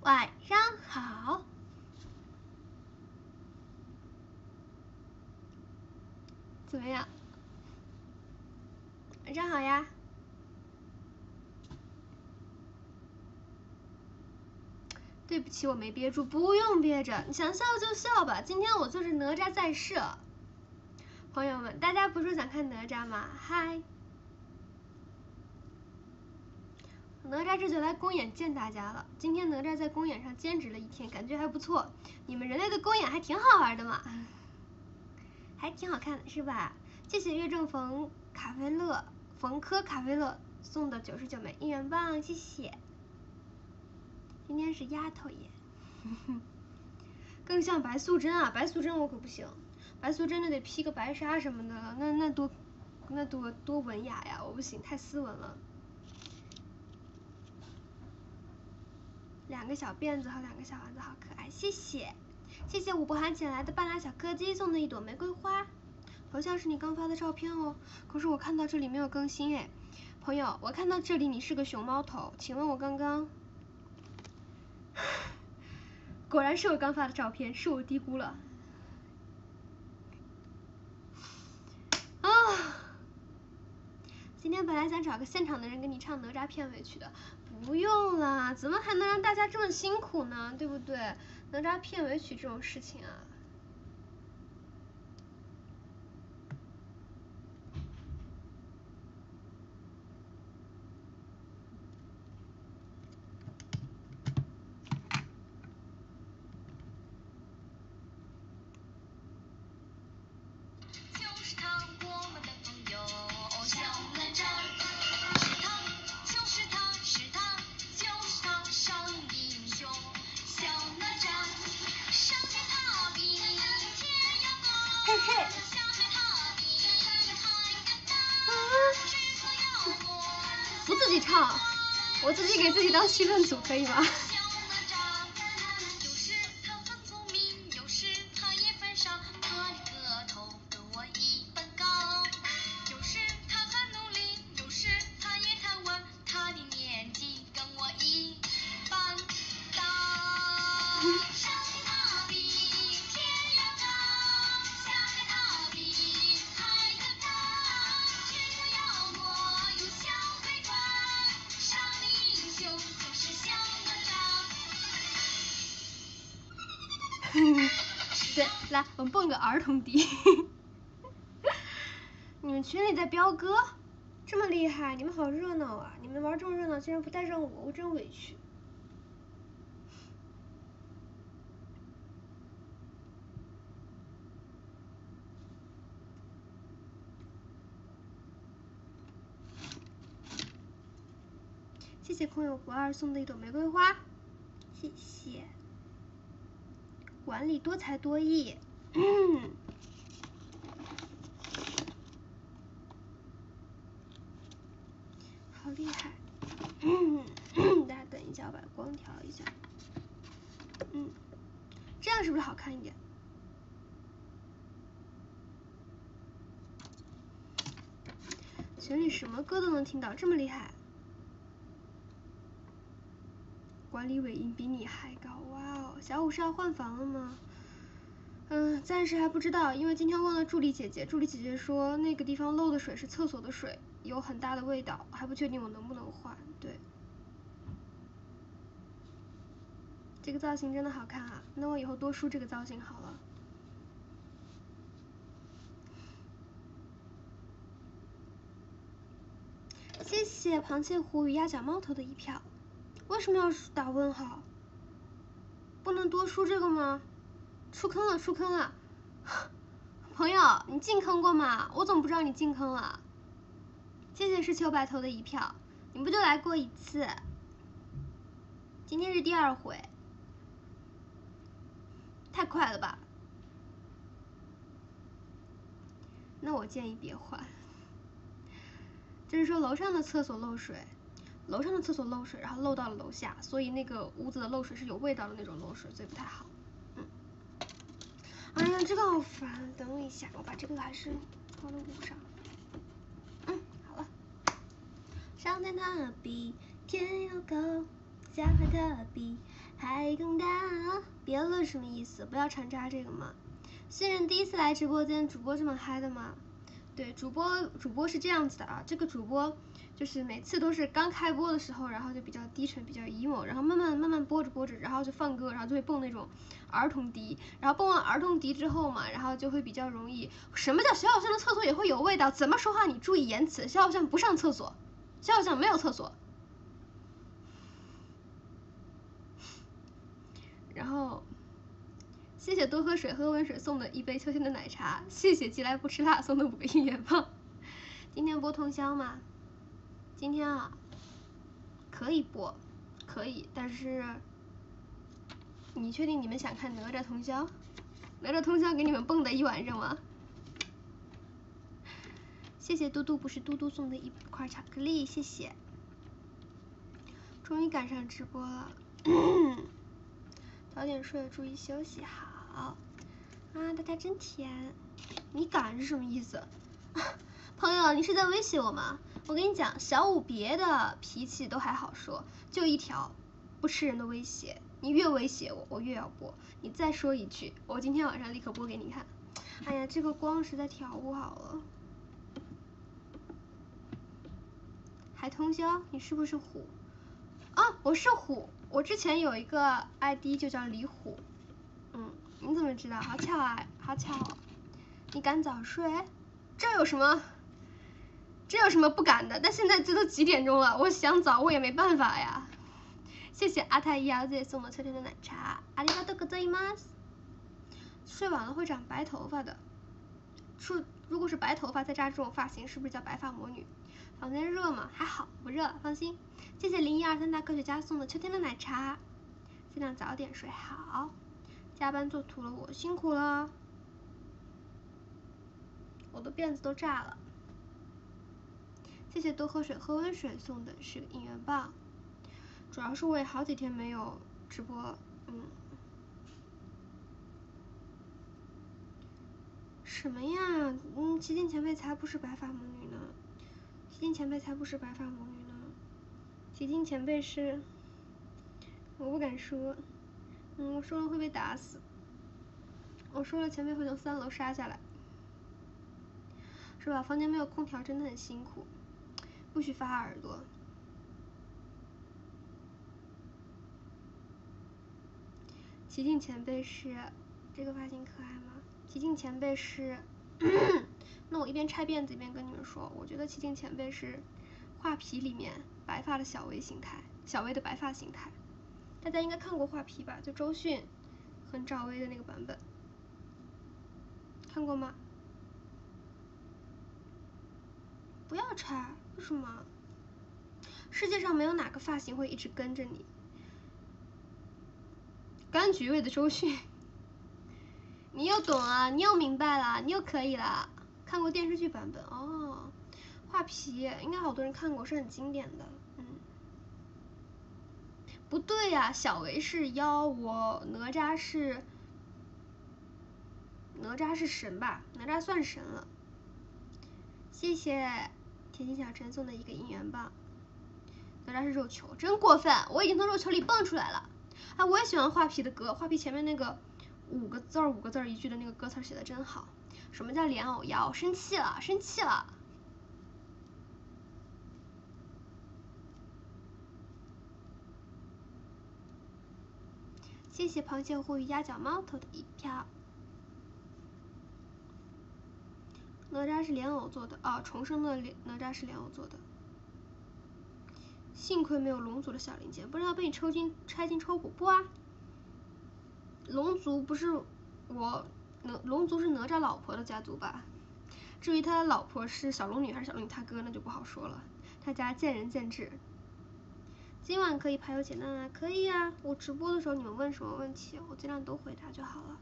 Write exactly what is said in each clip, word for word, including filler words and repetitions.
晚上好。怎么样？晚上好呀。对不起，我没憋住，不用憋着，你想笑就笑吧。今天我就是哪吒在设。朋友们，大家不是想看哪吒吗？嗨。哪吒这就来公演见大家了。今天哪吒在公演上兼职了一天，感觉还不错。你们人类的公演还挺好玩的嘛，还挺好看的是吧？谢谢岳正逢卡菲乐冯科卡菲乐送的九十九枚应援棒，谢谢。今天是丫头耶，更像白素贞啊！白素贞我可不行，白素贞那得披个白纱什么的，那那多那多多文雅呀！我不行，太斯文了。两个小辫子和两个小丸子好可爱，谢谢，谢谢五不喊请来的半拉小柯基送的一朵玫瑰花，头像是你刚发的照片哦。可是我看到这里没有更新哎，朋友，我看到这里你是个熊猫头，请问我刚刚，果然是我刚发的照片，是我低估了。啊，今天本来想找个现场的人给你唱哪吒片尾曲的。不用啦，怎么还能让大家这么辛苦呢？对不对？哪吒片尾曲这种事情啊。就是他，我们的朋友小哪吒，是他，就是他，是他，就是他，少年英雄小哪吒，上天踏冰天涯高，嘿嘿，下海踏冰海更大，只可妖魔不自己唱，我自己给自己当绪论组可以吗？对，来，我们蹦个儿童笛。你们群里在飙歌，这么厉害，你们好热闹啊！你们玩这么热闹，竟然不带上我，我真委屈。谢谢空有不二送的一朵玫瑰花，谢谢。碗里多才多艺，嗯，好厉害。嗯，大家等一下，我把光调一下。嗯，这样是不是好看一点？群里什么歌都能听到，这么厉害。管理尾音比你还高，哇哦！小五是要换房了吗？嗯，暂时还不知道，因为今天问了助理姐姐，助理姐姐说那个地方漏的水是厕所的水，有很大的味道，还不确定我能不能换。对，这个造型真的好看啊，那我以后多梳这个造型好了。谢谢螃蟹湖与鸭脚猫头的一票。为什么要打问号？不能多输这个吗？出坑了，出坑了！朋友，你进坑过吗？我怎么不知道你进坑了？谢谢是秋白头的一票，你不就来过一次？今天是第二回，太快了吧？那我建议别换。就是说楼上的厕所漏水。楼上的厕所漏水，然后漏到了楼下，所以那个屋子的漏水是有味道的那种漏水，所以不太好。嗯，哎呀，这个好烦，等我一下，我把这个还是放到屋上。嗯，好了。上天踏比天要高， 家和的比还更大。别了什么意思？不要常扎这个嘛。新人第一次来直播间，主播这么嗨的吗？对，主播主播是这样子的啊，这个主播就是每次都是刚开播的时候，然后就比较低沉，比较 emo， 然后慢慢慢慢播着播着，然后就放歌，然后就会蹦那种儿童笛，然后蹦完儿童笛之后嘛，然后就会比较容易。什么叫小小象的厕所也会有味道？怎么说话你注意言辞，小小象不上厕所，小小象没有厕所。然后。谢谢多喝水喝温水送的一杯秋天的奶茶，谢谢寄来不吃辣送的五个应援棒。今天播通宵吗？今天啊，可以播，可以，但是你确定你们想看哪吒通宵？哪吒通宵给你们蹦跶一晚上吗？谢谢嘟嘟不是嘟嘟送的一块巧克力，谢谢。终于赶上直播了，早点睡，注意休息好。啊，大家真甜！你敢是什么意思？朋友，你是在威胁我吗？我跟你讲，小五别的脾气都还好说，就一条不吃人的威胁。你越威胁我，我越要播。你再说一句，我今天晚上立刻播给你看。哎呀，这个光实在调不好了。还通宵？你是不是虎？啊，我是虎。我之前有一个 I D 就叫李虎。嗯。你怎么知道？好巧啊，好巧哦！你敢早睡？这有什么？这有什么不敢的？但现在这都几点钟了，我想早我也没办法呀。谢谢阿太一瑶姐送我秋天的奶茶，阿里巴多ございます。睡晚了会长白头发的，是如果是白头发再扎这种发型，是不是叫白发魔女？房间热吗？还好，不热，放心。谢谢零一二三大科学家送的秋天的奶茶，尽量早点睡好。加班做图了，我辛苦了，我的辫子都炸了。谢谢多喝水喝温水送的是个应援棒，主要是我也好几天没有直播，嗯。什么呀？嗯，齐静前辈才不是白发魔女呢，齐静前辈才不是白发魔女呢，齐静前辈是，我不敢说，嗯，我说了会被打死。我说了，前辈会从三楼杀下来，是吧？房间没有空调，真的很辛苦，不许发耳朵。齐静前辈是，这个发型可爱吗？齐静前辈是，那我一边拆辫子一边跟你们说，我觉得齐静前辈是画皮里面白发的小薇形态，小薇的白发形态。大家应该看过画皮吧？就周迅和赵薇的那个版本。看过吗？不要拆，为什么？世界上没有哪个发型会一直跟着你。柑橘味的周迅，你又懂了，你又明白了，你又可以了。看过电视剧版本哦，画皮应该好多人看过，是很经典的。嗯，不对呀、啊，小薇是妖，我哪吒是。哪吒是神吧？哪吒算神了。谢谢甜心小陈送的一个应援棒。哪吒是肉球，真过分！我已经从肉球里蹦出来了。哎，我也喜欢画皮的歌，画皮前面那个五个字儿五个字儿一句的那个歌词写的真好。什么叫莲藕妖？生气了，生气了。谢谢螃蟹糊与鸭脚猫投的一票。哪吒是莲藕做的哦，重生的哪吒是莲藕做的。幸亏没有龙族的小零件，不然要被你抽筋拆进抽骨。不啊，龙族不是我哪龙族是哪吒老婆的家族吧？至于他老婆是小龙女还是小龙女他哥，那就不好说了，他家见仁见智。今晚可以排忧解难啊，可以啊！我直播的时候你们问什么问题，我尽量都回答就好了。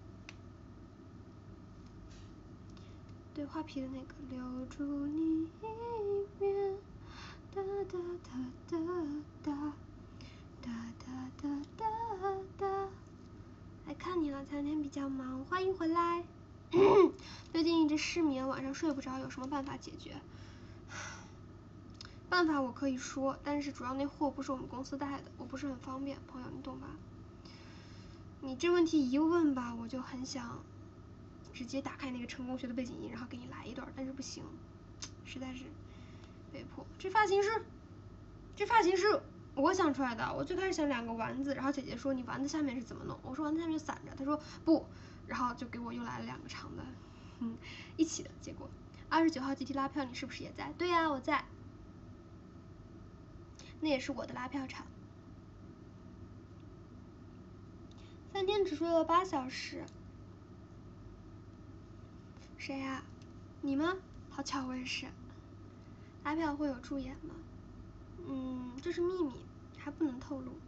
对，画皮的那个留住你一面，哒哒哒哒哒哒哒哒哒哒。来看你了，前两天比较忙，欢迎回来。最近一直失眠，晚上睡不着，有什么办法解决？ 办法我可以说，但是主要那货不是我们公司带的，我不是很方便，朋友你懂吧？你这问题一问吧，我就很想直接打开那个成功学的背景音，然后给你来一段，但是不行，实在是被迫。这发型是，这发型是我想出来的。我最开始想两个丸子，然后姐姐说你丸子下面是怎么弄？我说丸子下面就散着，她说不，然后就给我又来了两个长的，嗯，一起的。结果二十九号集体拉票，你是不是也在？对呀、啊，我在。那也是我的拉票场。三天只睡了八小时。谁呀、啊？你吗？好巧，我也是。拉票会有助演吗？嗯，这是秘密，还不能透露。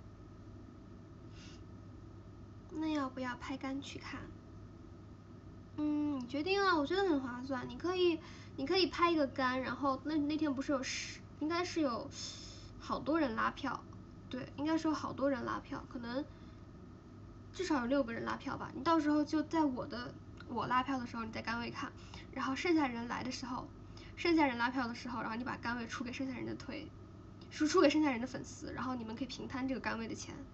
那要不要拍杆去看？嗯，你决定啊，我觉得很划算。你可以，你可以拍一个杆，然后那那天不是有十，应该是有好多人拉票，对，应该是有好多人拉票，可能至少有六个人拉票吧。你到时候就在我的我拉票的时候，你在杆位看，然后剩下人来的时候，剩下人拉票的时候，然后你把杆位出给剩下人的推，输出给剩下人的粉丝，然后你们可以平摊这个杆位的钱。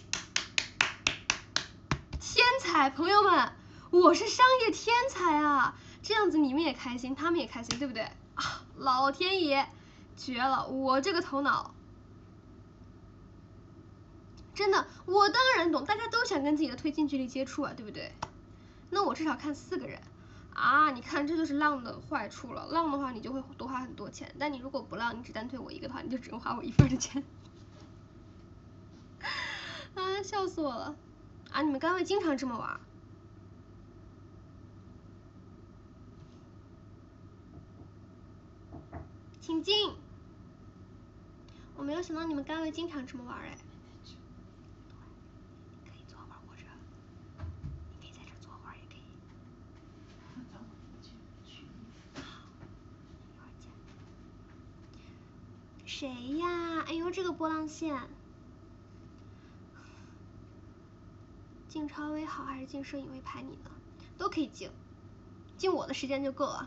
天才，朋友们，我是商业天才啊！这样子你们也开心，他们也开心，对不对？啊，老天爷，绝了！我这个头脑，真的，我当然懂，大家都想跟自己的推近距离接触啊，对不对？那我至少看四个人啊！你看，这就是浪的坏处了。浪的话，你就会多花很多钱，但你如果不浪，你只单推我一个的话，你就只能花我一份的钱。啊，笑死我了！啊，你们单位经常这么玩？请进。我没有想到你们单位经常这么玩哎。可以坐会儿或者你可以在这坐会儿也可以。谁呀？哎呦，这个波浪线。进超微好还是进摄影微拍你呢？都可以进，进我的时间就够了。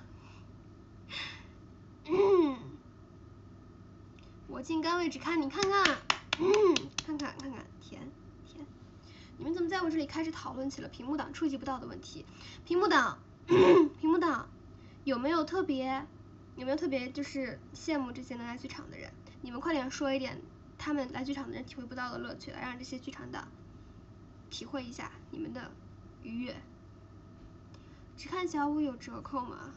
嗯，我进杆位只看你看看，嗯，看看看看，甜甜。你们怎么在我这里开始讨论起了屏幕档触及不到的问题？屏幕档，屏幕档，有没有特别，有没有特别就是羡慕这些能来剧场的人？你们快点说一点他们来剧场的人体会不到的乐趣，来让这些剧场党体会一下你们的愉悦。只看小五有折扣吗？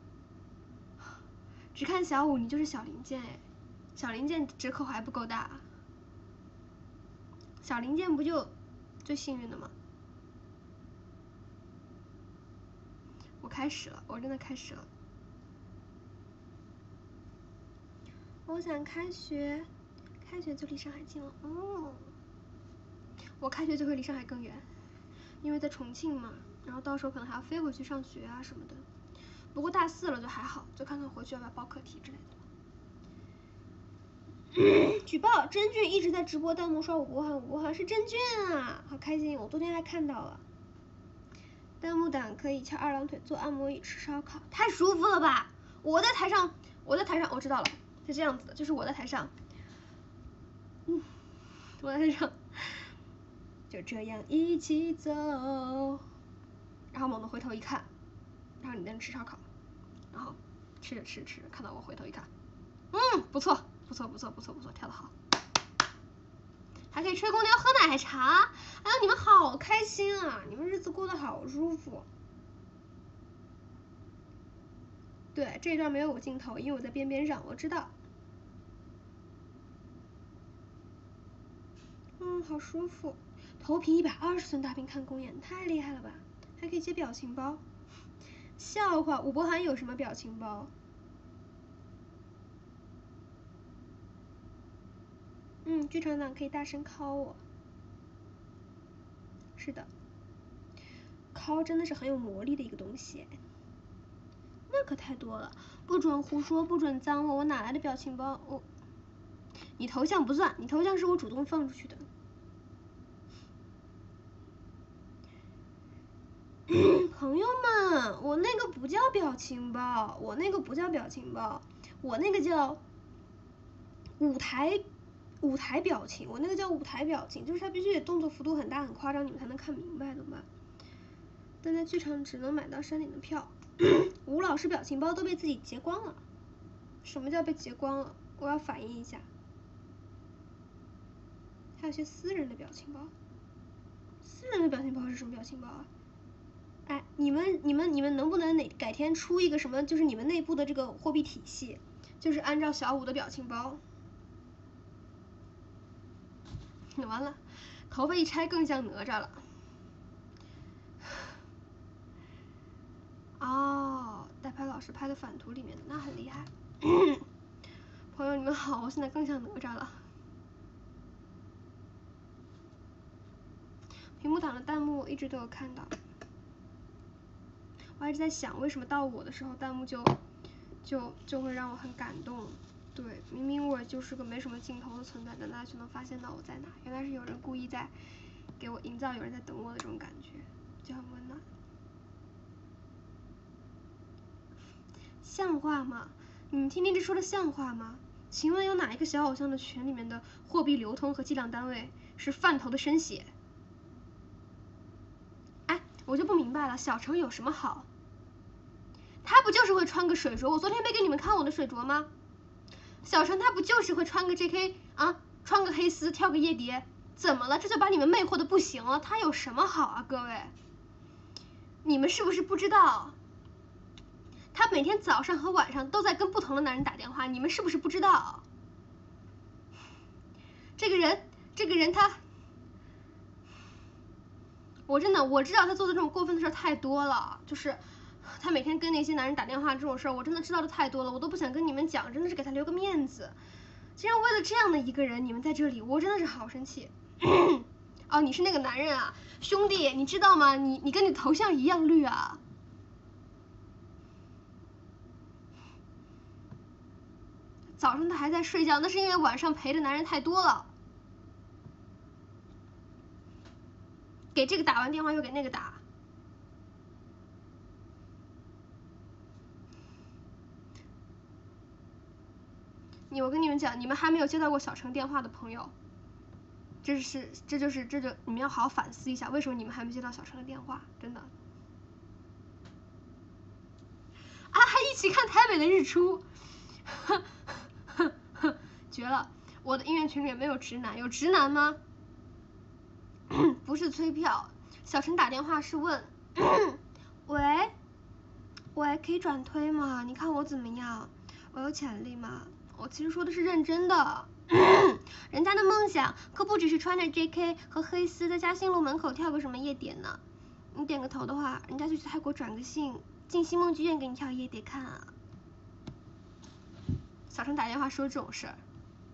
只看小五你就是小零件哎，小零件折扣还不够大，小零件不就最幸运的吗？我开始了，我真的开始了。我想开学，开学就离上海近了哦。我开学就会离上海更远，因为在重庆嘛，然后到时候可能还要飞回去上学啊什么的。不过大四了就还好，就看看回去要不要报课题之类的。举报真俊一直在直播弹幕刷我国喊我国喊，是真俊啊，好开心！我昨天还看到了。弹幕党可以翘二郎腿做按摩椅吃烧烤，太舒服了吧！我在台上，我在台上，我知道了，是这样子的，就是我在台上，嗯，我在台上，就这样一起走，然后猛地回头一看，然后你在那吃烧烤，然后吃着吃着吃着，看到我回头一看，嗯，不错。不错不错不错不错，跳得好，还可以吹空调喝奶茶，哎呦你们好开心啊，你们日子过得好舒服。对，这一段没有我镜头，因为我在边边上，我知道。嗯，好舒服，投屏一百二十寸大屏看公演，太厉害了吧？还可以接表情包，笑话，武博涵有什么表情包？嗯，剧场党可以大声call我。是的，call真的是很有魔力的一个东西。那可太多了，不准胡说，不准脏我，我哪来的表情包？我，你头像不算，你头像是我主动放出去的。朋友们，我那个不叫表情包，我那个不叫表情包，我那个叫舞台舞台表情，我那个叫舞台表情，就是他必须得动作幅度很大很夸张，你们才能看明白，懂吧？但在剧场只能买到山顶的票。吴老师表情包都被自己截光了。什么叫被截光了？我要反映一下。还有些私人的表情包。私人的表情包是什么表情包啊？哎，你们你们你们能不能哪改天出一个什么，就是你们内部的这个货币体系，就是按照小五的表情包。完了，头发一拆更像哪吒了。哦，代拍老师拍的反图里面的，那很厉害。朋友你们好，我现在更像哪吒了。屏幕党的弹幕我一直都有看到，我一直在想，为什么到我的时候弹幕就就就会让我很感动。对，明明我就是个没什么镜头的存在，但大家就能发现到我在哪。原来是有人故意在给我营造有人在等我的这种感觉，就很温暖。像话吗？你们听听这说的像话吗？请问有哪一个小偶像的群里面的货币流通和计量单位是饭头的生血？哎，我就不明白了，小程有什么好？他不就是会穿个水镯？我昨天没给你们看我的水镯吗？小程他不就是会穿个 J K 啊，穿个黑丝，跳个夜蝶，怎么了？这就把你们魅惑的不行了？他有什么好啊，各位？你们是不是不知道？他每天早上和晚上都在跟不同的男人打电话，你们是不是不知道？这个人，这个人他，我真的我知道他做的这种过分的事太多了，就是他每天跟那些男人打电话这种事儿，我真的知道的太多了，我都不想跟你们讲，真的是给他留个面子。竟然为了这样的一个人，你们在这里，我真的是好生气。哦，你是那个男人啊，兄弟，你知道吗？你你跟你头像一样绿啊。早上他还在睡觉，那是因为晚上陪的男人太多了。给这个打完电话又给那个打。你我跟你们讲，你们还没有接到过小程电话的朋友，这是这就是这就你们要好好反思一下，为什么你们还没接到小程的电话？真的。啊，还一起看台北的日出。绝了！我的音乐群里面没有直男，有直男吗？不是催票，小陈打电话是问，喂，喂，可以转推吗？你看我怎么样？我有潜力吗？我其实说的是认真的。人家的梦想可不只是穿着 J K 和黑丝在嘉兴路门口跳个什么夜点呢。你点个头的话，人家就去泰国转个性，进星梦剧院给你跳夜蝶看啊。小陈打电话说这种事儿。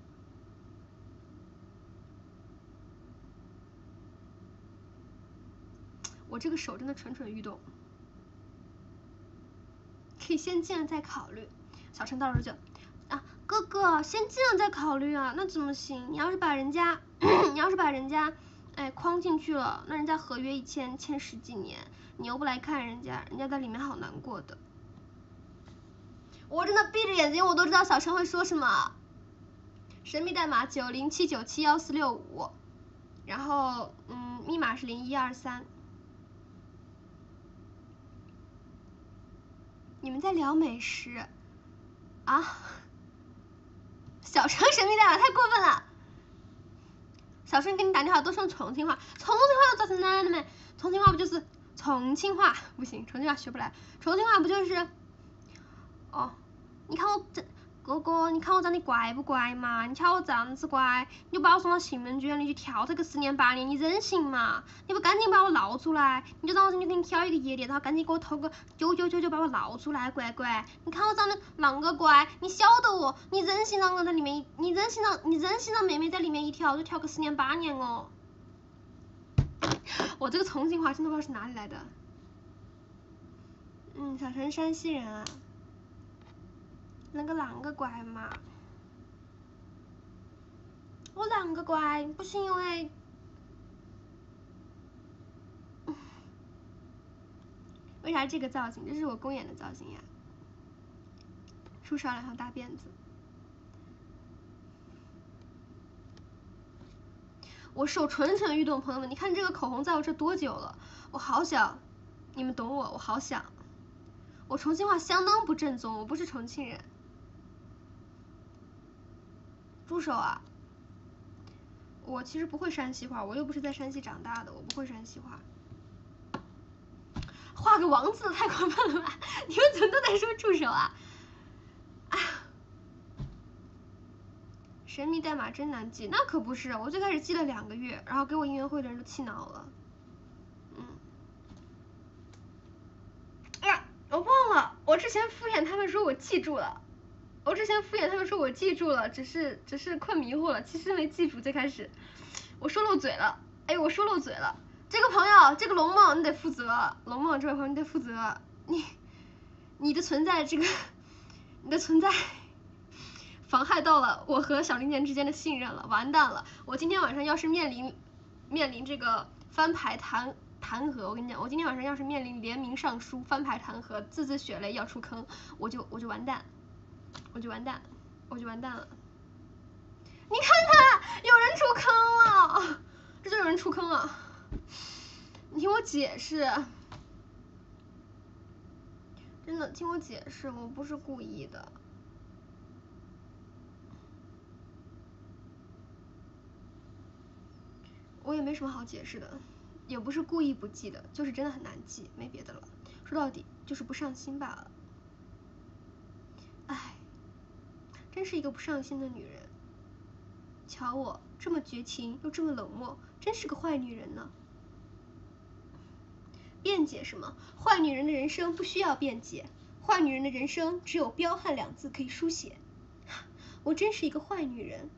我这个手真的蠢蠢欲动，可以先进了再考虑。小陈到时候就啊，哥哥先进了再考虑啊，那怎么行？你要是把人家，你要是把人家，哎框进去了，那人家合约一签签十几年，你又不来看人家，人家在里面好难过的。我真的闭着眼睛我都知道小陈会说什么。神秘代码九零七九七幺四六五，然后嗯，密码是零一二三。你们在聊美食啊？小陈神秘代码太过分了！小陈给你打电话都说重庆话，重庆话都造成哪的没？重庆话不就是重庆话？不行，重庆话学不来。重庆话不就是？哦，你看我这哥哥，你看我长得乖不乖嘛？你瞧我这样子乖，你就把我送到新门剧院里去跳这个十年八年，你忍心嘛？你不赶紧把我捞出来，你就让我进去给你跳一个夜店，然后赶紧给我投个九九九九把我捞出来，乖乖！你看我长得啷个乖，你晓得我，你忍心让我在里面，你忍心让你忍心让妹妹在里面一跳就跳个十年八年哦？我这个重庆话真的不知道是哪里来的。嗯，小陈山西人啊。那个啷个乖嘛？我啷个乖？不行喂！为啥这个造型？这是我公演的造型呀。梳少两条大辫子。 我手蠢蠢欲动，朋友们，你看这个口红在我这多久了？我好想，你们懂我，我好想。我重庆话相当不正宗，我不是重庆人。住手啊！我其实不会山西话，我又不是在山西长大的，我不会山西话。画个王字太过分了吧？你们怎么都在说住手啊？啊！神秘代码真难记，那可不是，我最开始记了两个月，然后给我音乐会的人都气恼了。嗯。哎呀，我忘了，我之前敷衍他们说我记住了，我之前敷衍他们说我记住了，只是只是困迷糊了，其实没记住。最开始我说漏嘴了，哎，我说漏嘴了。这个朋友，这个龙梦，你得负责。龙梦这位朋友，你得负责。你，你的存在，这个，你的存在，妨害到了我和小林健之间的信任了，完蛋了！我今天晚上要是面临，面临这个翻牌弹弹劾，我跟你讲，我今天晚上要是面临联名上书翻牌弹劾，字字血泪要出坑，我就我就完蛋，我就完蛋，我就完蛋了。你看看，有人出坑了，这就有人出坑了。你听我解释，真的听我解释，我不是故意的。我也没什么好解释的，也不是故意不记的，就是真的很难记，没别的了。说到底就是不上心罢了。唉，真是一个不上心的女人。瞧我这么绝情又这么冷漠，真是个坏女人呢。辩解什么？坏女人的人生不需要辩解，坏女人的人生只有彪悍两字可以书写。我真是一个坏女人。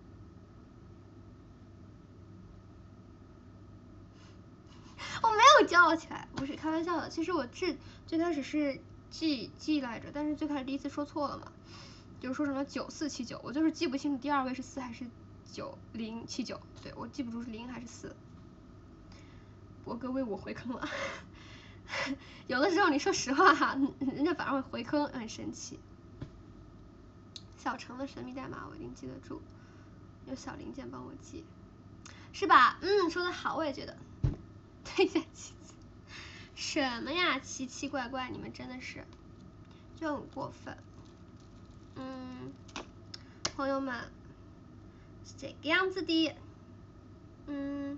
我没有叫起来，不是开玩笑的。其实我最最开始是记记来着，但是最开始第一次说错了嘛，就是说成了九四七九，我就是记不清楚第二位是四还是九零七九，对我记不住是零还是四。博哥为我回坑了。有的时候你说实话哈，人家反而会回坑，很神奇。小程的神秘代码我一定记得住，有小零件帮我记，是吧？嗯，说的好，我也觉得。对呀，奇奇，什么呀，奇奇怪怪，你们真的是就很过分。嗯，朋友们是这个样子的。嗯。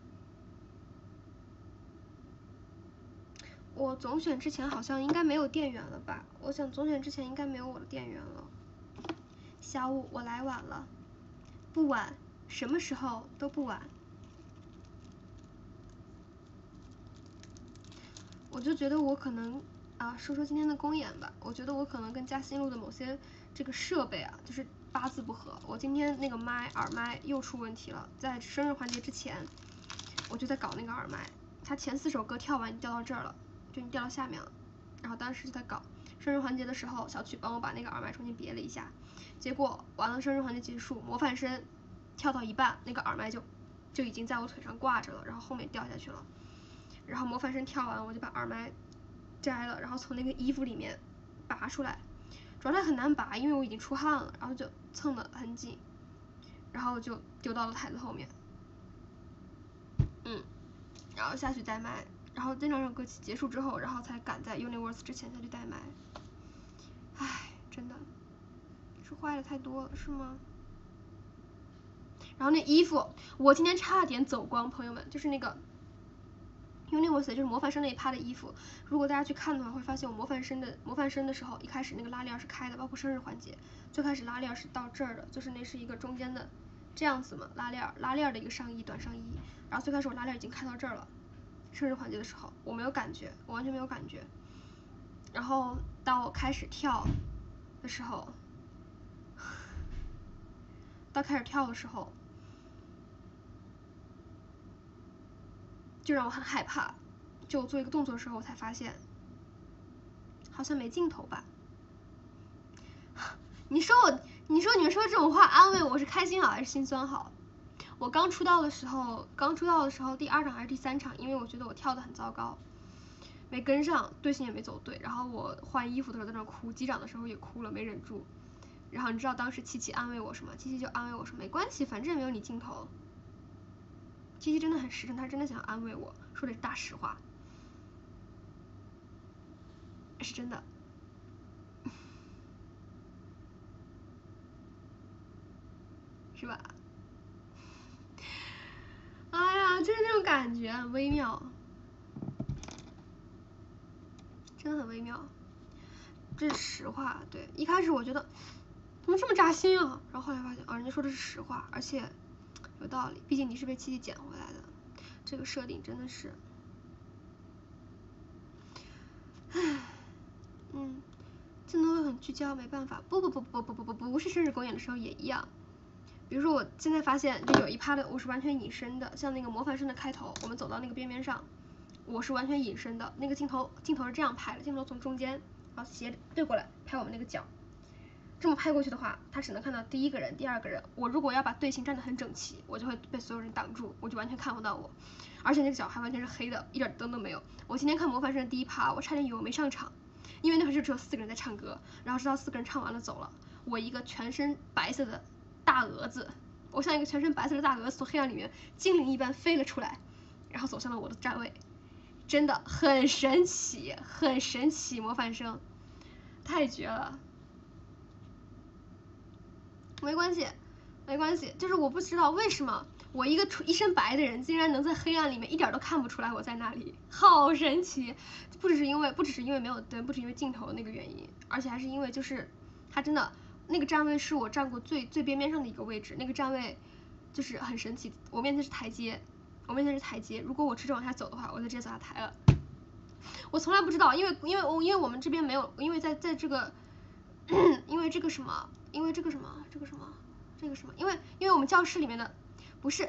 我总选之前好像应该没有店员了吧？我想总选之前应该没有我的店员了。小五，我来晚了，不晚，什么时候都不晚。我就觉得我可能啊，说说今天的公演吧。我觉得我可能跟嘉兴路的某些这个设备啊，就是八字不合。我今天那个麦耳麦又出问题了，在生日环节之前，我就在搞那个耳麦，它前四首歌跳完掉到这儿了。就你掉到下面了，然后当时就在搞生日环节的时候，小曲帮我把那个耳麦重新别了一下，结果完了生日环节结束，模范生跳到一半，那个耳麦就就已经在我腿上挂着了，然后后面掉下去了，然后模范生跳完，我就把耳麦摘了，然后从那个衣服里面拔出来，主要它很难拔，因为我已经出汗了，然后就蹭得很紧，然后就丢到了台子后面，嗯，然后下去带麦。然后这两首歌曲结束之后，然后才赶在 Universe 之前下去代麦。唉，真的是坏的太多了，是吗？然后那衣服，我今天差点走光，朋友们，就是那个 Universe 就是模范生那一趴的衣服。如果大家去看的话，会发现我模范生的模范生的时候，一开始那个拉链是开的，包括生日环节，最开始拉链是到这儿的，就是那是一个中间的这样子嘛，拉链拉链的一个上衣短上衣。然后最开始我拉链已经开到这儿了。生日环节的时候我没有感觉，我完全没有感觉，然后到开始跳的时候，到开始跳的时候就让我很害怕，就我做一个动作的时候我才发现好像没镜头吧。你说我你说你们说这种话安慰我是开心好还是心酸好？我刚出道的时候，刚出道的时候第二场还是第三场，因为我觉得我跳得很糟糕，没跟上，队形也没走对，然后我换衣服的时候在那哭，击掌的时候也哭了，没忍住。然后你知道当时七七安慰我什么？七七就安慰我说没关系，反正没有你镜头。 七七真的很实诚，他真的想安慰我，说的是大实话，是真的。是吧？哎呀，就是那种感觉，很微妙，真的很微妙。这是实话，对。一开始我觉得怎么这么扎心啊，然后后来发现，哦，人家说的是实话，而且有道理。毕竟你是被七七捡回来的，这个设定真的是，唉，嗯，镜头会很聚焦，没办法。不不不不不不不不，不是生日公演的时候也一样。比如说我现在发现，就有一趴的我是完全隐身的，像那个模范生的开头，我们走到那个边边上，我是完全隐身的。那个镜头镜头是这样拍的，镜头从中间，然后斜对过来拍我们那个角。这么拍过去的话，他只能看到第一个人、第二个人。我如果要把队形站得很整齐，我就会被所有人挡住，我就完全看不到我。而且那个角还完全是黑的，一点灯都没有。我今天看模范生的第一趴，我差点以为我没上场，因为那会儿就只有四个人在唱歌，然后直到四个人唱完了走了，我一个全身白色的大蛾子，我像一个全身白色的大蛾子从黑暗里面精灵一般飞了出来，然后走向了我的站位，真的很神奇，很神奇，模范生，太绝了。没关系，没关系，就是我不知道为什么我一个一身白的人，竟然能在黑暗里面一点都看不出来我在那里，好神奇！不只是因为不只是因为没有灯，不只是因为镜头那个原因，而且还是因为就是他真的那个站位是我站过最最边边上的一个位置，那个站位就是很神奇。我面前是台阶，我面前是台阶，如果我直着往下走的话，我就直接走下台了。我从来不知道，因为因为我因为我们这边没有，因为在在这个因为这个什么。因为这个什么，这个什么，这个什么，因为因为我们教室里面的不是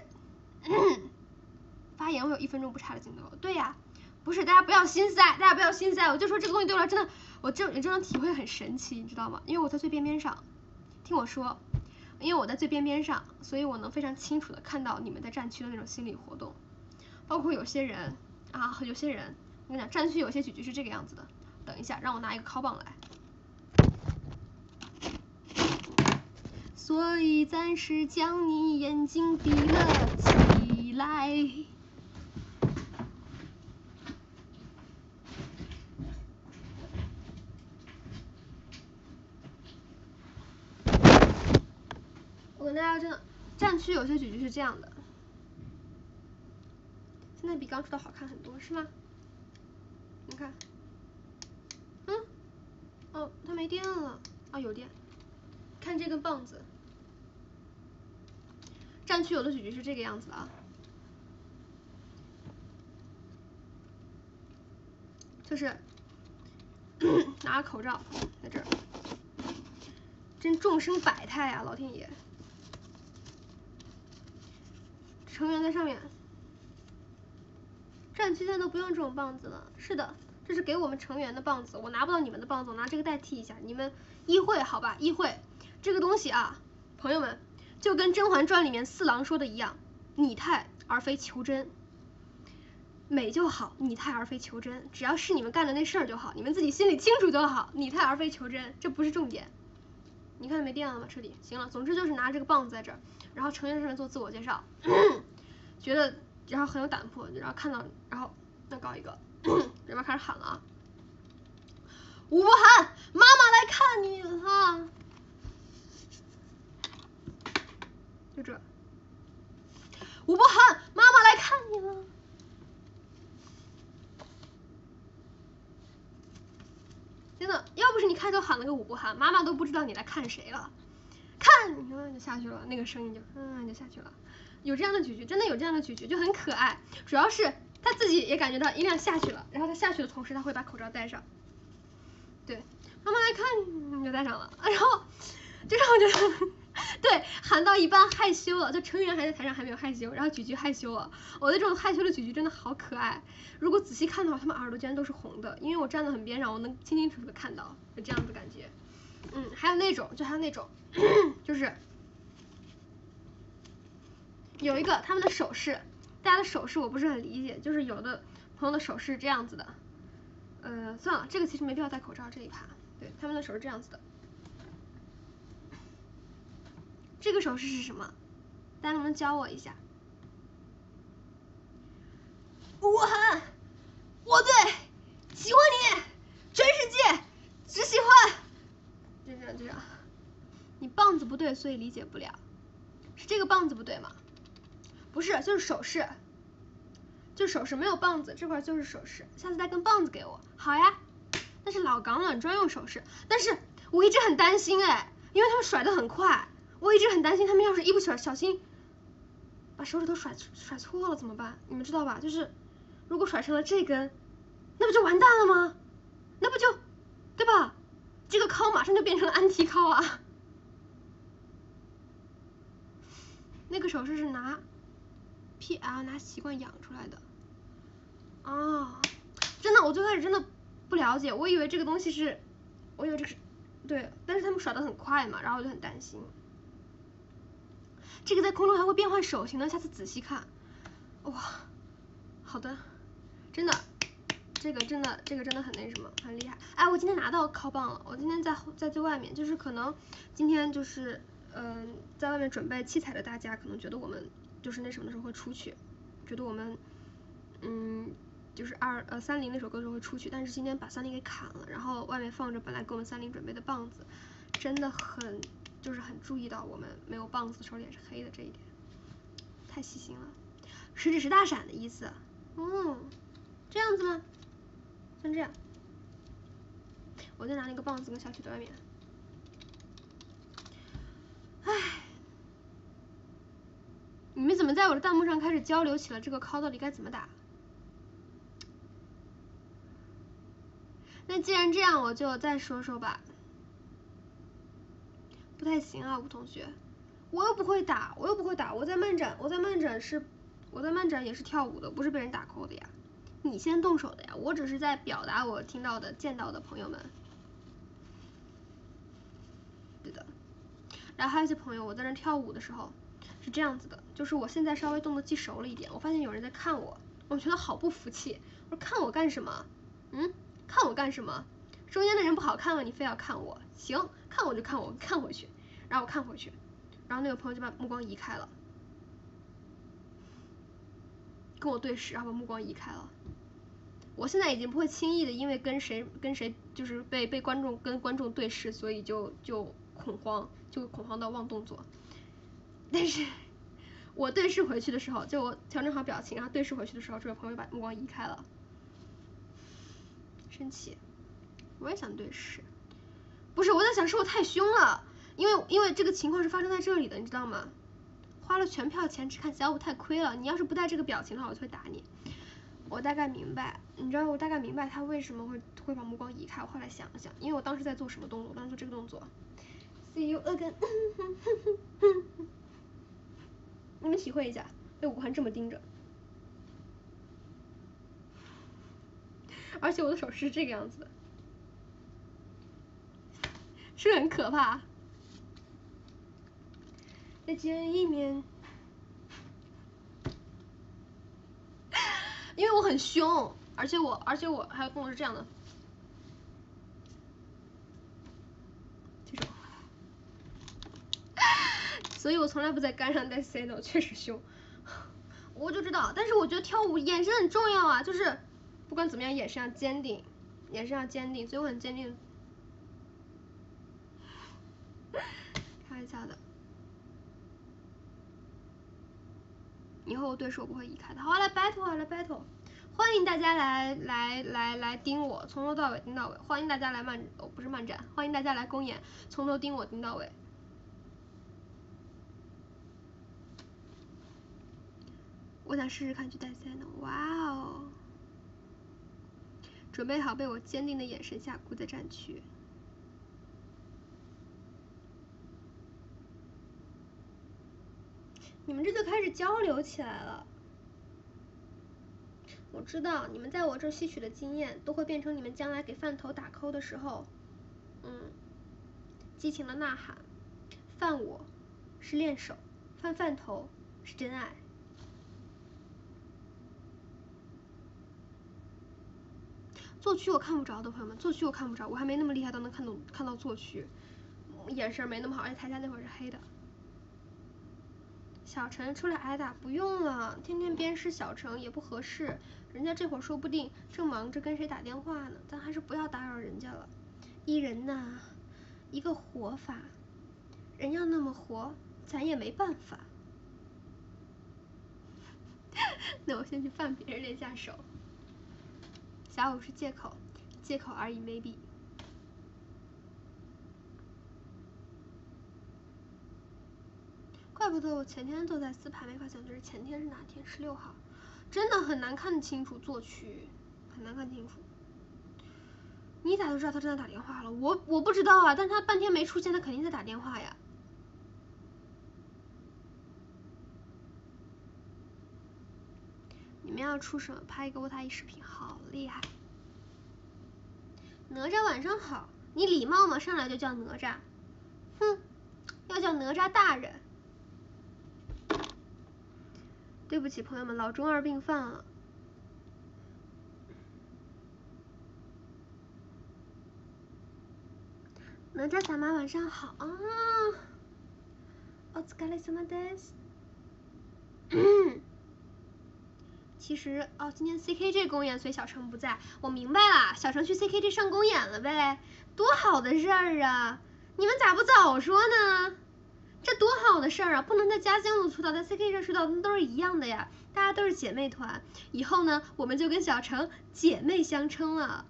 发言会有一分钟不差的镜头，对呀，不是，大家不要心塞，大家不要心塞，我就说这个东西对我来真的，我这这种体会很神奇，你知道吗？因为我在最边边上，听我说，因为我在最边边上，所以我能非常清楚的看到你们在战区的那种心理活动，包括有些人啊，有些人，我跟你讲，战区有些举局是这个样子的，等一下，让我拿一个拷棒来。所以暂时将你眼睛闭了起来。我跟大家真的，战区有些举局是这样的，现在比刚出的好看很多，是吗？你看，嗯，哦，它没电了，啊，有电。看这根棒子。战区有的举局是这个样子的啊，就是拿个口罩在这儿，真众生百态啊，老天爷！成员在上面，战区现在都不用这种棒子了。是的，这是给我们成员的棒子，我拿不到你们的棒子，我拿这个代替一下。你们议会好吧，议会这个东西啊，朋友们，就跟《甄嬛传》里面四郎说的一样，拟态而非求真。美就好，拟态而非求真，只要是你们干的那事儿就好，你们自己心里清楚就好，拟态而非求真，这不是重点。你看没电了吗？彻底行了，总之就是拿这个棒子在这儿，然后成员上面做自我介绍，觉得然后很有胆魄，然后看到然后那搞一个，这边开始喊了啊，吴伯涵，妈妈来看你了，就这，吴伯涵，妈妈来看你了。真的，要不是你开头喊了个武伯涵，妈妈都不知道你来看谁了。看，你看就下去了，那个声音就嗯就下去了。有这样的举局，真的有这样的举局，就很可爱。主要是他自己也感觉到音量下去了，然后他下去的同时，他会把口罩戴上。对，妈妈来看你，就戴上了。然后就让我觉得，对，喊到一半害羞了，就成员还在台上还没有害羞，然后举局害羞了。我的这种害羞的举局真的好可爱。如果仔细看的话，他们耳朵竟然都是红的，因为我站得很边上，我能清清楚楚的看到，有这样子感觉。嗯，还有那种，就还有那种，就是有一个他们的手势，大家的手势我不是很理解，就是有的朋友的手势这样子的，呃，算了，这个其实没必要戴口罩这一趴，对，他们的手是这样子的。这个手势是什么？大家能不能教我一下？ 我喊，我对，喜欢你，全世界只喜欢。就这样，就这样。你棒子不对，所以理解不了。是这个棒子不对吗？不是，就是手势。就手势没有棒子，这块就是手势。下次带根棒子给我。好呀。那是老港了，专用手势。但是我一直很担心哎，因为他们甩得很快，我一直很担心他们要是一不小小心把手指头甩甩错了怎么办？你们知道吧？就是如果甩成了这根，那不就完蛋了吗？那不就，对吧？这个敲马上就变成了安提敲啊。那个手势是拿 P L 拿习惯养出来的。啊，真的，我最开始真的不了解，我以为这个东西是，我以为这个是，对，但是他们甩得很快嘛，然后我就很担心。这个在空中还会变换手型呢，下次仔细看。哇，好的，真的，这个真的，这个真的很那什么，很厉害。哎，我今天拿到敲棒了，我今天在在最外面，就是可能今天就是嗯、呃，在外面准备器材的大家可能觉得我们就是那什么的时候会出去，觉得我们嗯。就是二呃三零那首歌的时候会出去，但是今天把三零给砍了，然后外面放着本来给我们三零准备的棒子，真的很就是很注意到我们没有棒子的时候脸是黑的这一点，太细心了。食指是大闪的意思，嗯，这样子吗？像这样，我再拿那个棒子跟小曲在外面。唉，你们怎么在我的弹幕上开始交流起了这个 call 到底该怎么打？那既然这样，我就再说说吧。不太行啊，吴同学，我又不会打，我又不会打，我在漫展，我在漫展是，我在漫展也是跳舞的，不是被人打 call 的呀。你先动手的呀，我只是在表达我听到的、见到的朋友们。对的。然后还有一些朋友，我在那跳舞的时候是这样子的，就是我现在稍微动作记熟了一点，我发现有人在看我，我觉得好不服气，我说看我干什么？嗯？看我干什么？中间的人不好看吗？你非要看我？行，看我就看我，看回去，然后我看回去，然后那个朋友就把目光移开了，跟我对视，然后把目光移开了。我现在已经不会轻易的因为跟谁跟谁就是被被观众跟观众对视，所以就就恐慌，就恐慌到忘动作。但是我对视回去的时候，就我调整好表情，然后对视回去的时候，这位朋友把目光移开了，生气。我也想对视，不是我在想是我太凶了，因为因为这个情况是发生在这里的，你知道吗？花了全票钱只看小舞太亏了，你要是不带这个表情的话，我就会打你。我大概明白，你知道我大概明白他为什么会会把目光移开。我后来想了想，因为我当时在做什么动作？我当时做这个动作 ，See you again 。你们体会一下，被吴涵这么盯着，而且我的手是这个样子的。是很可怕。再见一面，因为我很凶，而且我而且我还有动作是这样的，这种，所以我从来不在杆上带 C 的，我确实凶，我就知道。但是我觉得跳舞眼神很重要啊，就是不管怎么样，眼神要坚定，眼神要坚定，所以我很坚定。开玩笑的，以后对视我不会移开的。好，来 battle 来 battle， 欢迎大家来来来来盯我，从头到尾盯到尾。欢迎大家来漫哦不是漫展，欢迎大家来公演，从头盯我盯到尾。我想试试看去带 C 呢，哇哦！准备好被我坚定的眼神下箍在战区。你们这就开始交流起来了。我知道你们在我这吸取的经验，都会变成你们将来给饭头打 call 的时候，嗯，激情的呐喊。饭我是练手，饭饭头是真爱。作区我看不着的朋友们，作区我看不着，我还没那么厉害到能看懂看到作区，眼神没那么好，而且台下那会儿是黑的。小陈出来挨打不用了，天天鞭尸小陈也不合适， 人家这会儿说不定正忙着跟谁打电话呢，咱还是不要打扰人家了。一人呐，一个活法，人要那么活，咱也没办法。那我先去犯别人练下手。小五是借口，借口而已 ，maybe。怪不得我前天都在撕牌，没发现就是前天是哪天？十六号，真的很难看清楚作曲，很难看清楚。你咋就知道他正在打电话了？我我不知道啊，但他半天没出现，他肯定在打电话呀。你们要出什么？拍一个卧榻一视频，好厉害！哪吒晚上好，你礼貌吗？上来就叫哪吒，哼，要叫哪吒大人。对不起，朋友们，老中二病犯了。哪吒萨玛晚上好啊！お疲れ様です。其实哦，今天 C K G 公演，所以小程不在。我明白了，小程去 C K G 上公演了呗，多好的事儿啊！你们咋不早说呢？这多好的事儿啊！不能在嘉兴路出道，在 C K G 上出道，那都是一样的呀，大家都是姐妹团。以后呢，我们就跟小程姐妹相称了。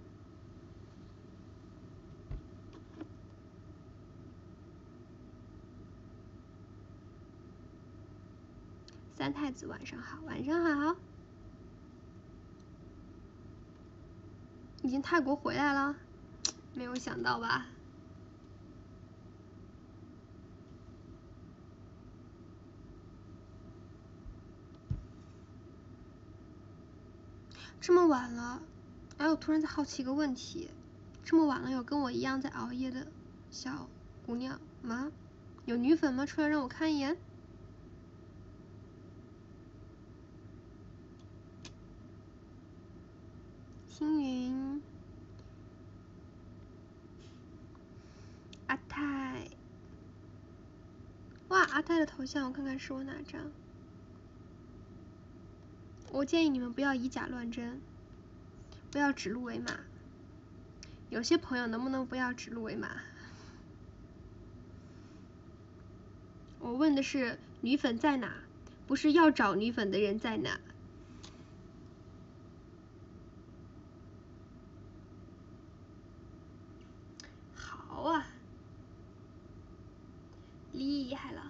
三太子晚上好，晚上好。已经泰国回来了，没有想到吧？这么晚了，哎，我突然在好奇一个问题：这么晚了，有跟我一样在熬夜的小姑娘吗？有女粉吗？出来让我看一眼。星云，阿泰，哇，阿泰的头像我看看是我哪张？我建议你们不要以假乱真，不要指鹿为马。有些朋友能不能不要指鹿为马？我问的是女粉在哪，不是要找女粉的人在哪。好啊，厉害了。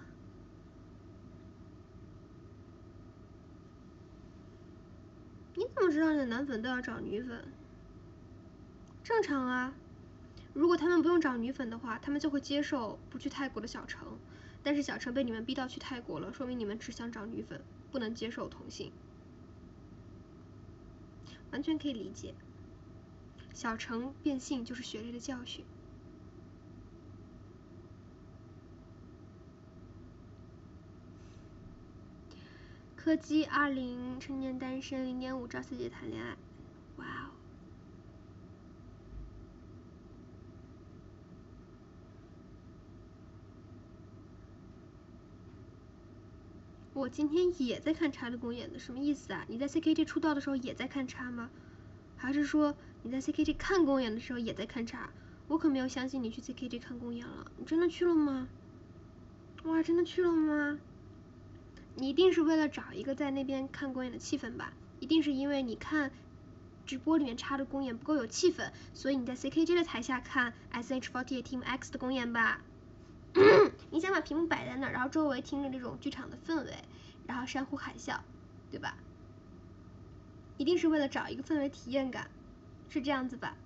你怎么知道你的男粉都要找女粉？正常啊，如果他们不用找女粉的话，他们就会接受不去泰国的小程。但是小程被你们逼到去泰国了，说明你们只想找女粉，不能接受同性，完全可以理解。小程变性就是血泪的教训。柯基二零成年单身零点五赵四姐谈恋爱，哇哦！我今天也在看叉的公演的，什么意思啊？你在 C K G 出道的时候也在看叉吗？还是说你在 C K G 看公演的时候也在看叉？我可没有相信你去 C K G 看公演了，你真的去了吗？哇，真的去了吗？你一定是为了找一个在那边看公演的气氛吧？一定是因为你看直播里面插的公演不够有气氛，所以你在 C K G 的台下看 S H 四十八 Team X 的公演吧？你想把屏幕摆在那儿，然后周围听着那种剧场的氛围，然后山呼海啸，对吧？一定是为了找一个氛围体验感，是这样子吧？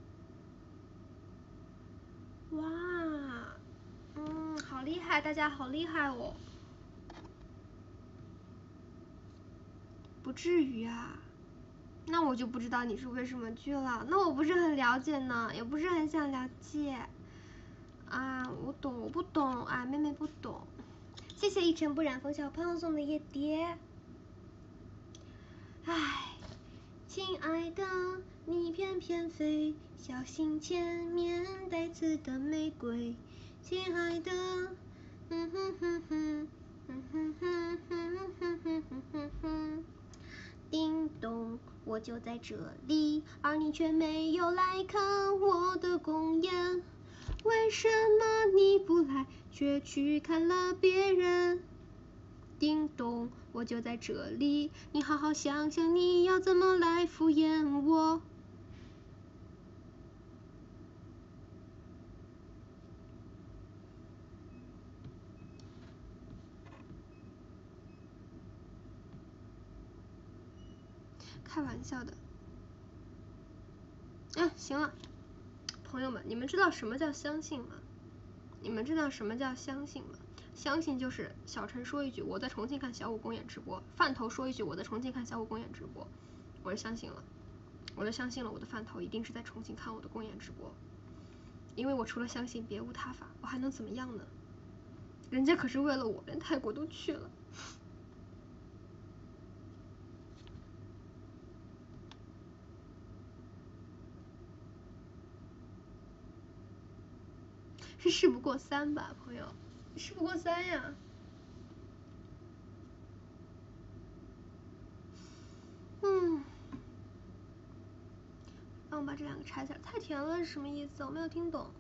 哇，嗯，好厉害，大家好厉害哦！不至于啊，那我就不知道你是为什么去了，那我不是很了解呢，也不是很想了解。啊，我懂，我不懂啊，妹妹不懂。谢谢一尘不染风小胖送的夜蝶。唉，亲爱的，你翩翩飞，小心前面带刺的玫瑰。亲爱的，嗯哼哼哼，嗯哼哼哼哼哼哼哼哼。 叮咚，我就在这里，而你却没有来看我的公演。为什么你不来，却去看了别人？叮咚，我就在这里，你好好想想你要怎么来敷衍我。开玩笑的。嗯，行了，朋友们，你们知道什么叫相信吗？你们知道什么叫相信吗？相信就是小陈说一句我在重庆看小五公演直播，饭头说一句我在重庆看小五公演直播，我就相信了，我就相信了我的饭头一定是在重庆看我的公演直播，因为我除了相信别无他法，我还能怎么样呢？人家可是为了我连泰国都去了。是事不过三吧，朋友，事不过三呀。嗯，让我把这两个拆下来。太甜了是什么意思？我没有听懂。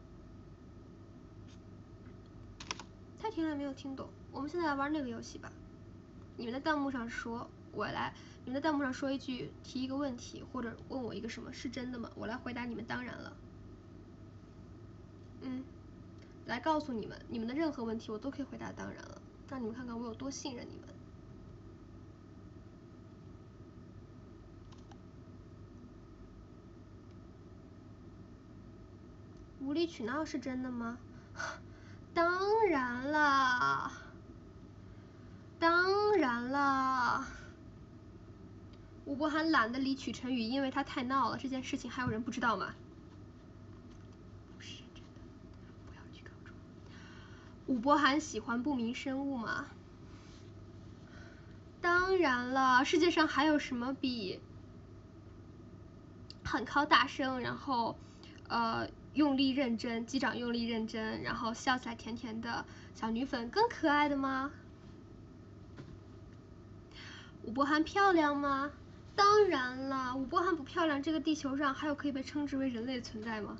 太甜了，没有听懂。我们现在来玩那个游戏吧。你们在弹幕上说，我来。你们在弹幕上说一句，提一个问题，或者问我一个什么，是真的吗？我来回答你们。当然了。嗯，来告诉你们，你们的任何问题我都可以回答。当然了，让你们看看我有多信任你们。无理取闹是真的吗？当然了，当然了。吴伯涵懒得理曲晨宇，因为他太闹了。这件事情还有人不知道吗？不是真的，不要去告状。吴伯涵喜欢不明生物吗？当然了，世界上还有什么比喊靠大声，然后呃用力认真，击掌用力认真，然后笑起来甜甜的小女粉更可爱的吗？吴伯涵漂亮吗？当然了，吴伯涵不漂亮，这个地球上还有可以被称之为人类的存在吗？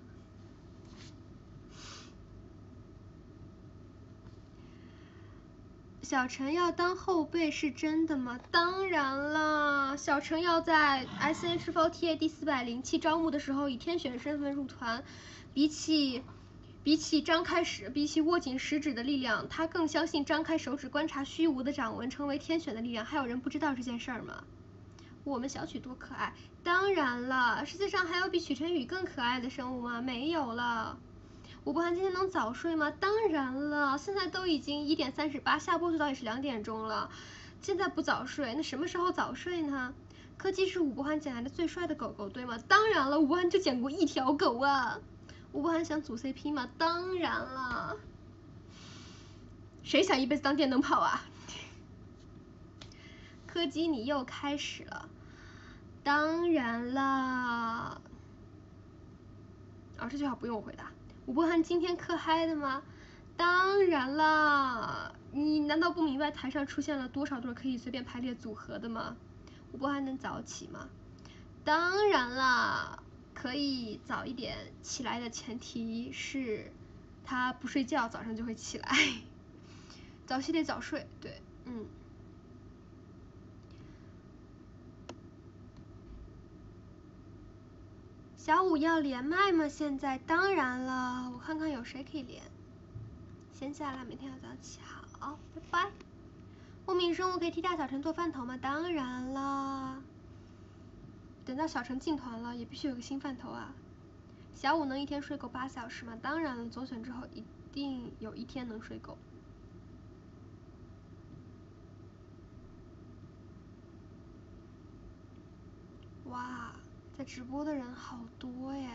小陈要当后辈是真的吗？当然了，小陈要在 S H四十八 第四百零七招募的时候以天选身份入团，比起比起张开手，比起握紧食指的力量，他更相信张开手指观察虚无的掌纹成为天选的力量。还有人不知道这件事儿吗？我们小曲多可爱！当然了，世界上还有比曲晨宇更可爱的生物吗？没有了。吴伯涵今天能早睡吗？当然了，现在都已经一点三十八，下播最早也是两点钟了，现在不早睡，那什么时候早睡呢？柯基是吴伯涵捡来的最帅的狗狗，对吗？当然了，吴伯涵就捡过一条狗啊。吴伯涵想组 C P 吗？当然了。谁想一辈子当电灯泡啊？柯基，你又开始了。当然啦。哦，这句话不用我回答。吴伯涵今天可嗨的吗？当然啦。你难道不明白台上出现了多少对可以随便排列组合的吗？吴伯涵能早起吗？当然啦，可以早一点起来的前提是他不睡觉，早上就会起来。早起得早睡，对，嗯。小五要连麦吗？现在当然了，我看看有谁可以连。先下来，每天要早起，好，拜拜。不明生物可以替大小陈做饭头吗？当然了。等到小陈进团了，也必须有个新饭头啊。小五能一天睡够八小时吗？当然了，左选之后一定有一天能睡够。哇，在直播的人好多耶。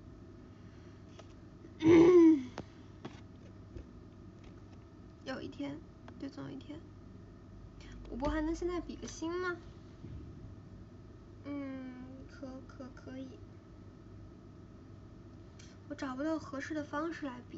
有一天，对，总有一天。吴伯涵能现在比个心吗？嗯，可可可以。我找不到合适的方式来比。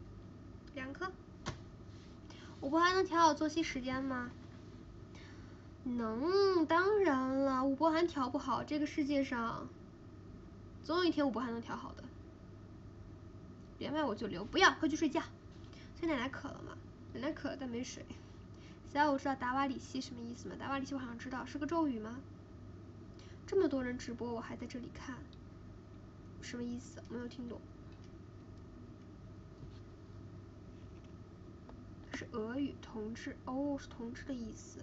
两颗。吴伯涵能调好作息时间吗？ 能，当然了，武伯涵调不好，这个世界上总有一天武伯涵能调好的。连麦我就留，不要，回去睡觉。所以奶奶渴了吗？奶奶渴了，但没水。小雅，我知道达瓦里西什么意思吗？达瓦里西我好像知道，是个咒语吗？这么多人直播，我还在这里看，什么意思？没有听懂。是俄语同志，哦，是同志的意思。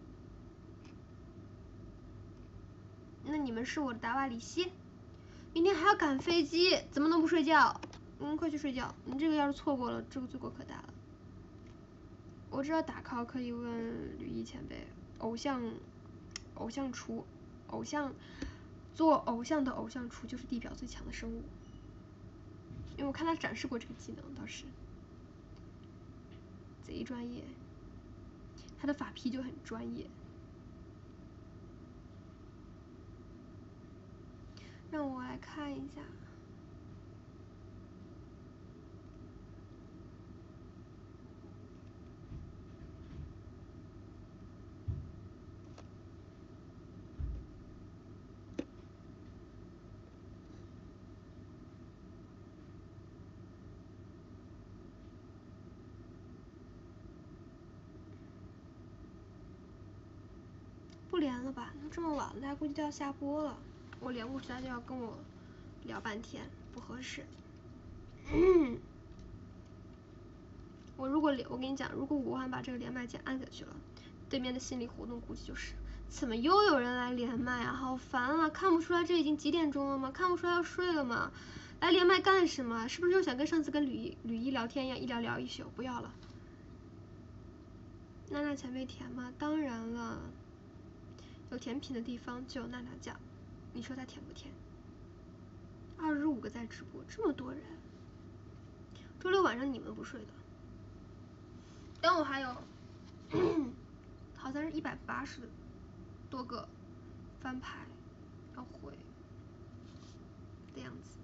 那你们是我的达瓦里西。明天还要赶飞机，怎么能不睡觉？嗯，快去睡觉。你这个要是错过了，这个罪过可大了。我知道打 call 可以问吕毅前辈，偶像，偶像厨，偶像，做偶像的偶像厨就是地表最强的生物。因为我看他展示过这个技能，倒是贼专业，他的法批就很专业。让我来看一下。不连了吧？那这么晚了，大家估计都要下播了。我连过去，他就要跟我聊半天，不合适。嗯、我如果连，我跟你讲，如果武汉把这个连麦键按下去了，对面的心理活动估计就是，怎么又有人来连麦啊？好烦啊！看不出来这已经几点钟了吗？看不出来要睡了吗？来连麦干什么？是不是又想跟上次跟吕一吕一聊天一样，一聊聊一宿？不要了。娜娜前辈甜吗？当然了。有甜品的地方就有娜娜酱，你说它甜不甜？二十五个在直播，这么多人。周六晚上你们不睡的？但我还有，好像是一百八十多个翻牌要回的样子。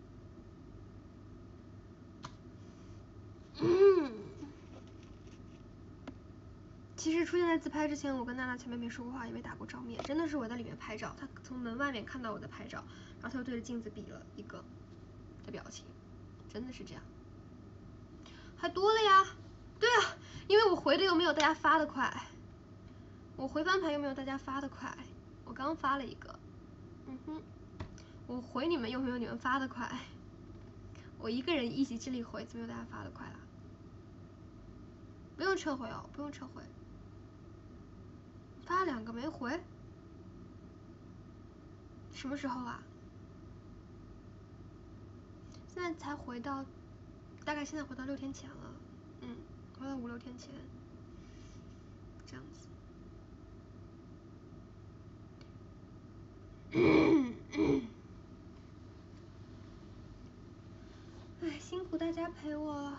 其实出现在自拍之前，我跟娜娜前面没说过话，也没打过照面，真的是我在里面拍照，她从门外面看到我在拍照，然后她就对着镜子比了一个的表情，真的是这样。还多了呀，对啊，因为我回的又没有大家发的快，我回翻牌又没有大家发的快，我刚发了一个，嗯哼，我回你们又没有你们发的快，我一个人一己之力回，怎么有大家发的快啦？不用撤回哦，不用撤回。发两个没回，什么时候啊？现在才回到，大概现在回到六天前了，嗯，回到五六天前，这样子。哎，辛苦大家陪我了。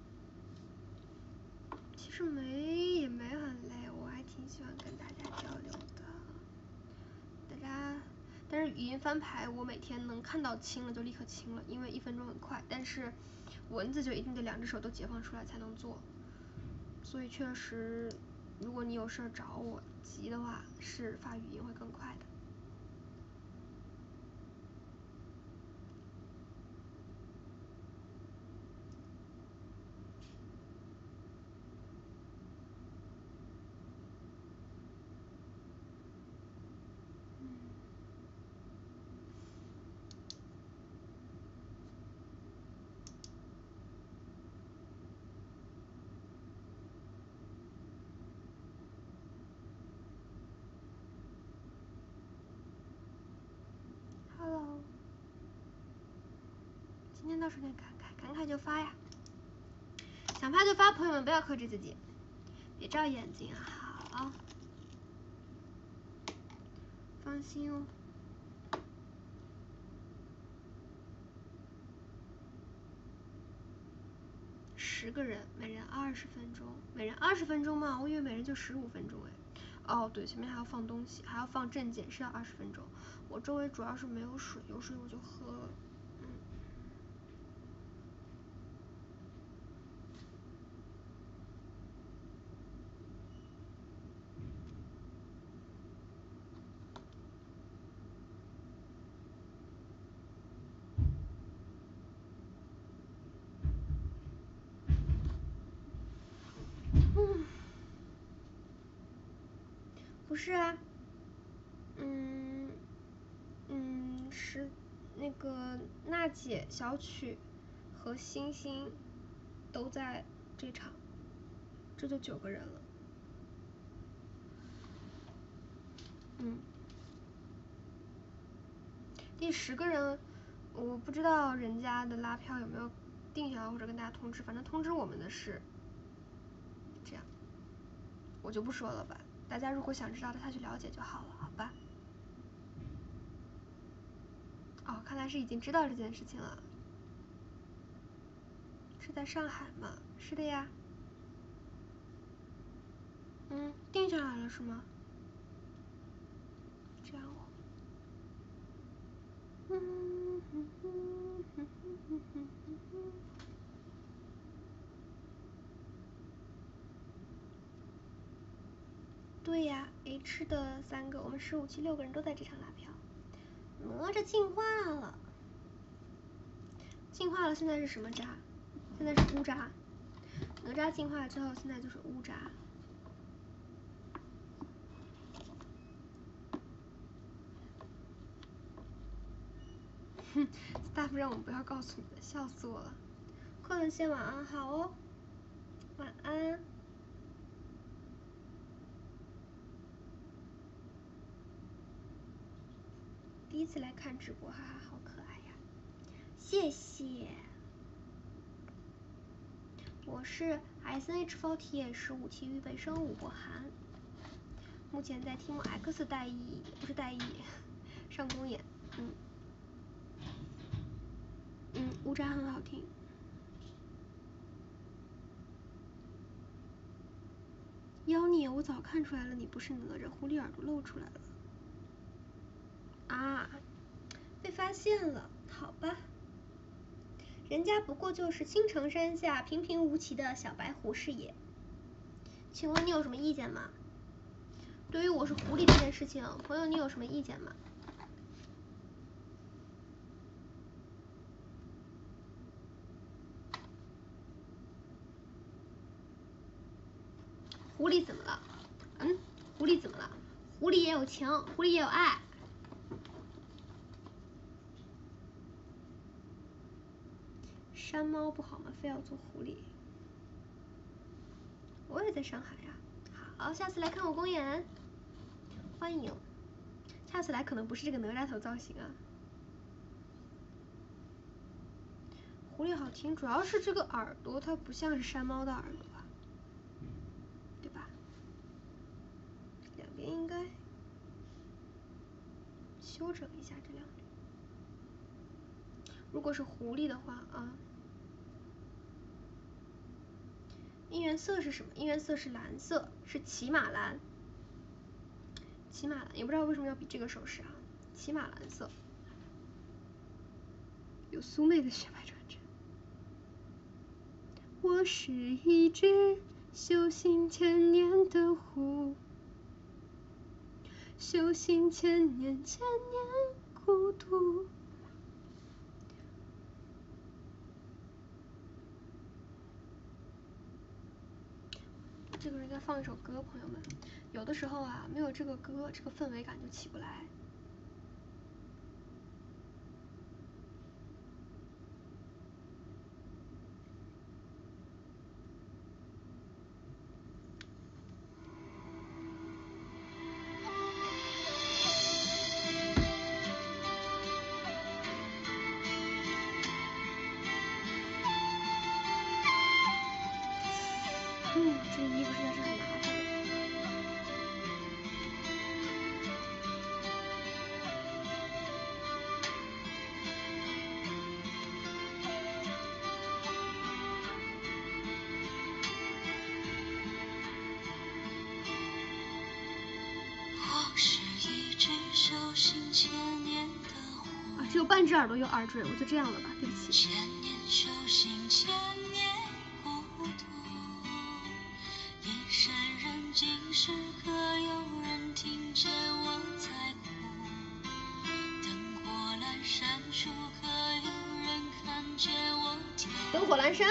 其实没也没很累，我还挺喜欢跟大家交流的。大家，但是语音翻牌我每天能看到清了就立刻清了，因为一分钟很快。但是文字就一定得两只手都解放出来才能做。所以确实，如果你有事找我急的话，是发语音会更快的。Hello， 今天倒是有点感慨，感慨就发呀，想发就发，朋友们不要克制自己，别照眼睛啊，好，放心哦。十个人，每人二十分钟，每人二十分钟吗？我以为每人就十五分钟哎。哦，对，前面还要放东西，还要放证件，是要二十分钟。我周围主要是没有水，有水我就喝了。嗯。 是啊，嗯嗯是那个娜姐、小曲和星星都在这场，这就九个人了。嗯，第十个人我不知道人家的拉票有没有定下来或者跟大家通知，反正通知我们的是这样，我就不说了吧，大家如果想知道的他去了解就好了，好吧？哦，看来是已经知道这件事情了。是在上海吗？是的呀。嗯，定下来了是吗？这样哦。嗯哼哼哼哼哼哼哼。对呀 ，H 的三个，我们十五期六个人都在这场拉票。哪吒进化了，进化了，现在是什么渣？现在是乌渣。哪吒进化之后，现在就是乌渣。哼，大夫让我们不要告诉你们，笑死我了。快乐先晚安好哦，晚安。第一次来看直播，哈哈，好可爱呀！谢谢。我是 S N H 四十 十五期预备生武博涵，目前在题目 X 代役，不是代役，上公演。嗯嗯，乌渣很好听。妖孽，我早看出来了，你不是哪吒，狐狸耳朵露出来了。啊，被发现了，好吧。人家不过就是青城山下平平无奇的小白狐是也。请问你有什么意见吗？对于我是狐狸这件事情，朋友你有什么意见吗？狐狸怎么了？嗯，狐狸怎么了？狐狸也有情，狐狸也有爱。山猫不好吗？非要做狐狸？我也在上海呀。好，下次来看我公演，欢迎。下次来可能不是这个哪吒头造型啊。狐狸好听，主要是这个耳朵它不像是山猫的耳朵啊，对吧？两边应该修整一下这两边。如果是狐狸的话啊，应援色是什么？应援色是蓝色，是骑马蓝。骑马蓝也不知道为什么要比这个首饰啊，骑马蓝色。有苏妹的血脉传承。我是一只修行千年的狐，修行千年，千年孤独。这个人该放一首歌，朋友们，有的时候啊，没有这个歌，这个氛围感就起不来。嗯，这个衣服实在是很麻烦。啊，只有半只耳朵有耳坠，我就这样了吧，对不起。千年修行，千年孤独，夜深人静时，可有人听见我在哭？灯火阑珊处，可有人看见我跳舞？灯火阑珊。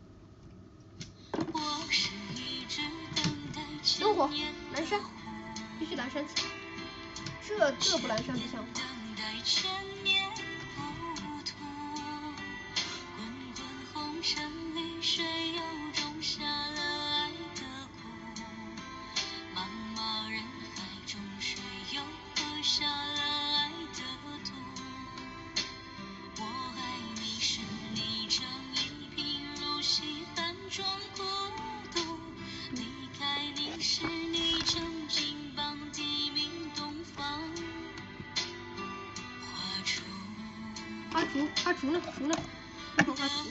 我是一只等待灯火阑珊。 必须蓝山起来，这这不蓝山不像话。花烛，花烛呢？烛呢？花烛，花烛。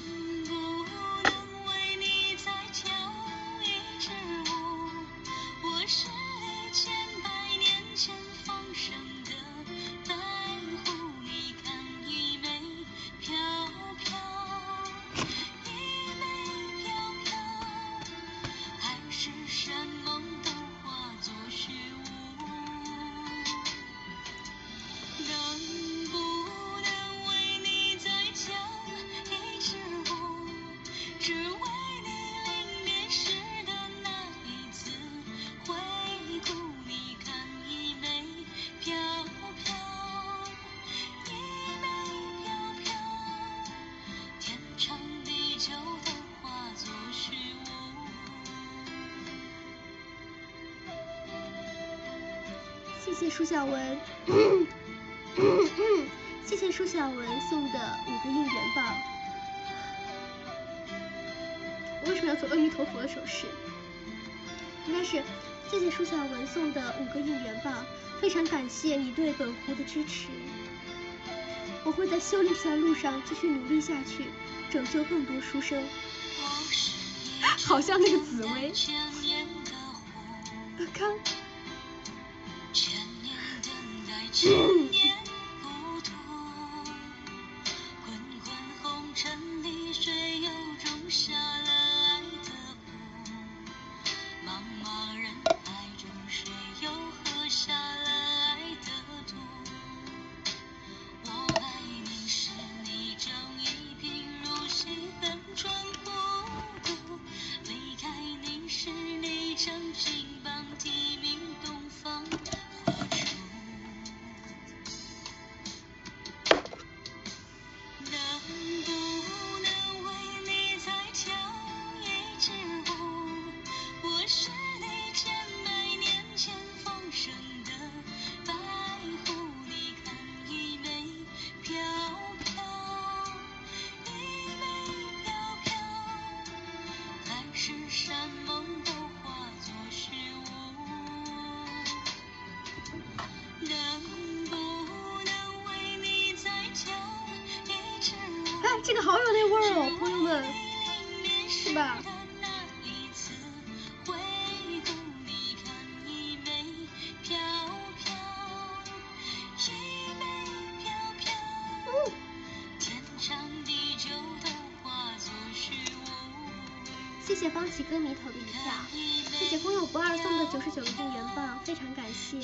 谢谢舒小文，谢谢舒小文送的五个应援棒。我为什么要做阿弥陀佛的手势？应该是谢谢舒小文送的五个应援棒，非常感谢你对本湖的支持。我会在修炼这条路上继续努力下去，拯救更多书生。好像那个紫薇。看。嗯这个好有那味儿哦，朋友们，是吧？嗯。谢谢方琦歌迷投的一票，谢谢风友不二送的九十九个应援棒，非常感谢。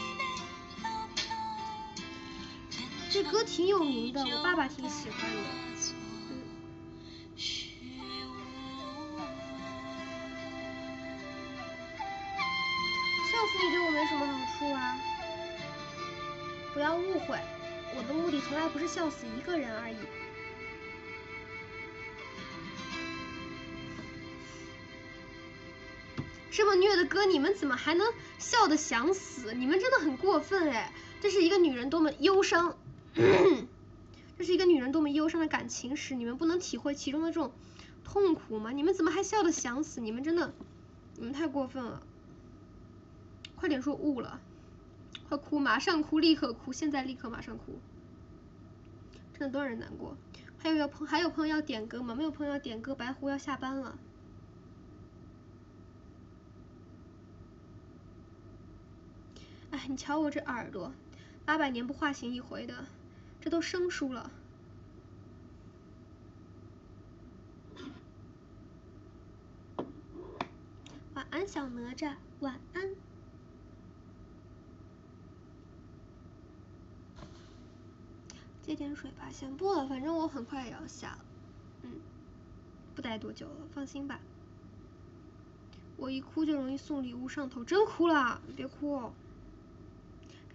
这歌挺有名的，我爸爸挺喜欢的。笑死你对我没什么好处啊！不要误会，我的目的从来不是笑死一个人而已。这么虐的歌，你们怎么还能笑得想死？你们真的很过分哎！这是一个女人多么忧伤，这是一个女人多么忧伤的感情史，你们不能体会其中的这种痛苦吗？你们怎么还笑得想死？你们真的，你们太过分了！快点说悟了，快哭，马上哭，立刻哭，现在立刻马上哭，真的多让人难过。还有要朋还有朋友要点歌吗？没有朋友要点歌，白狐要下班了。哎，你瞧我这耳朵，八百年不化形一回的，这都生疏了。晚安，小哪吒，晚安。接点水吧，先不了，反正我很快也要下了，嗯，不待多久了，放心吧。我一哭就容易送礼物上头，真哭了，别哭哦。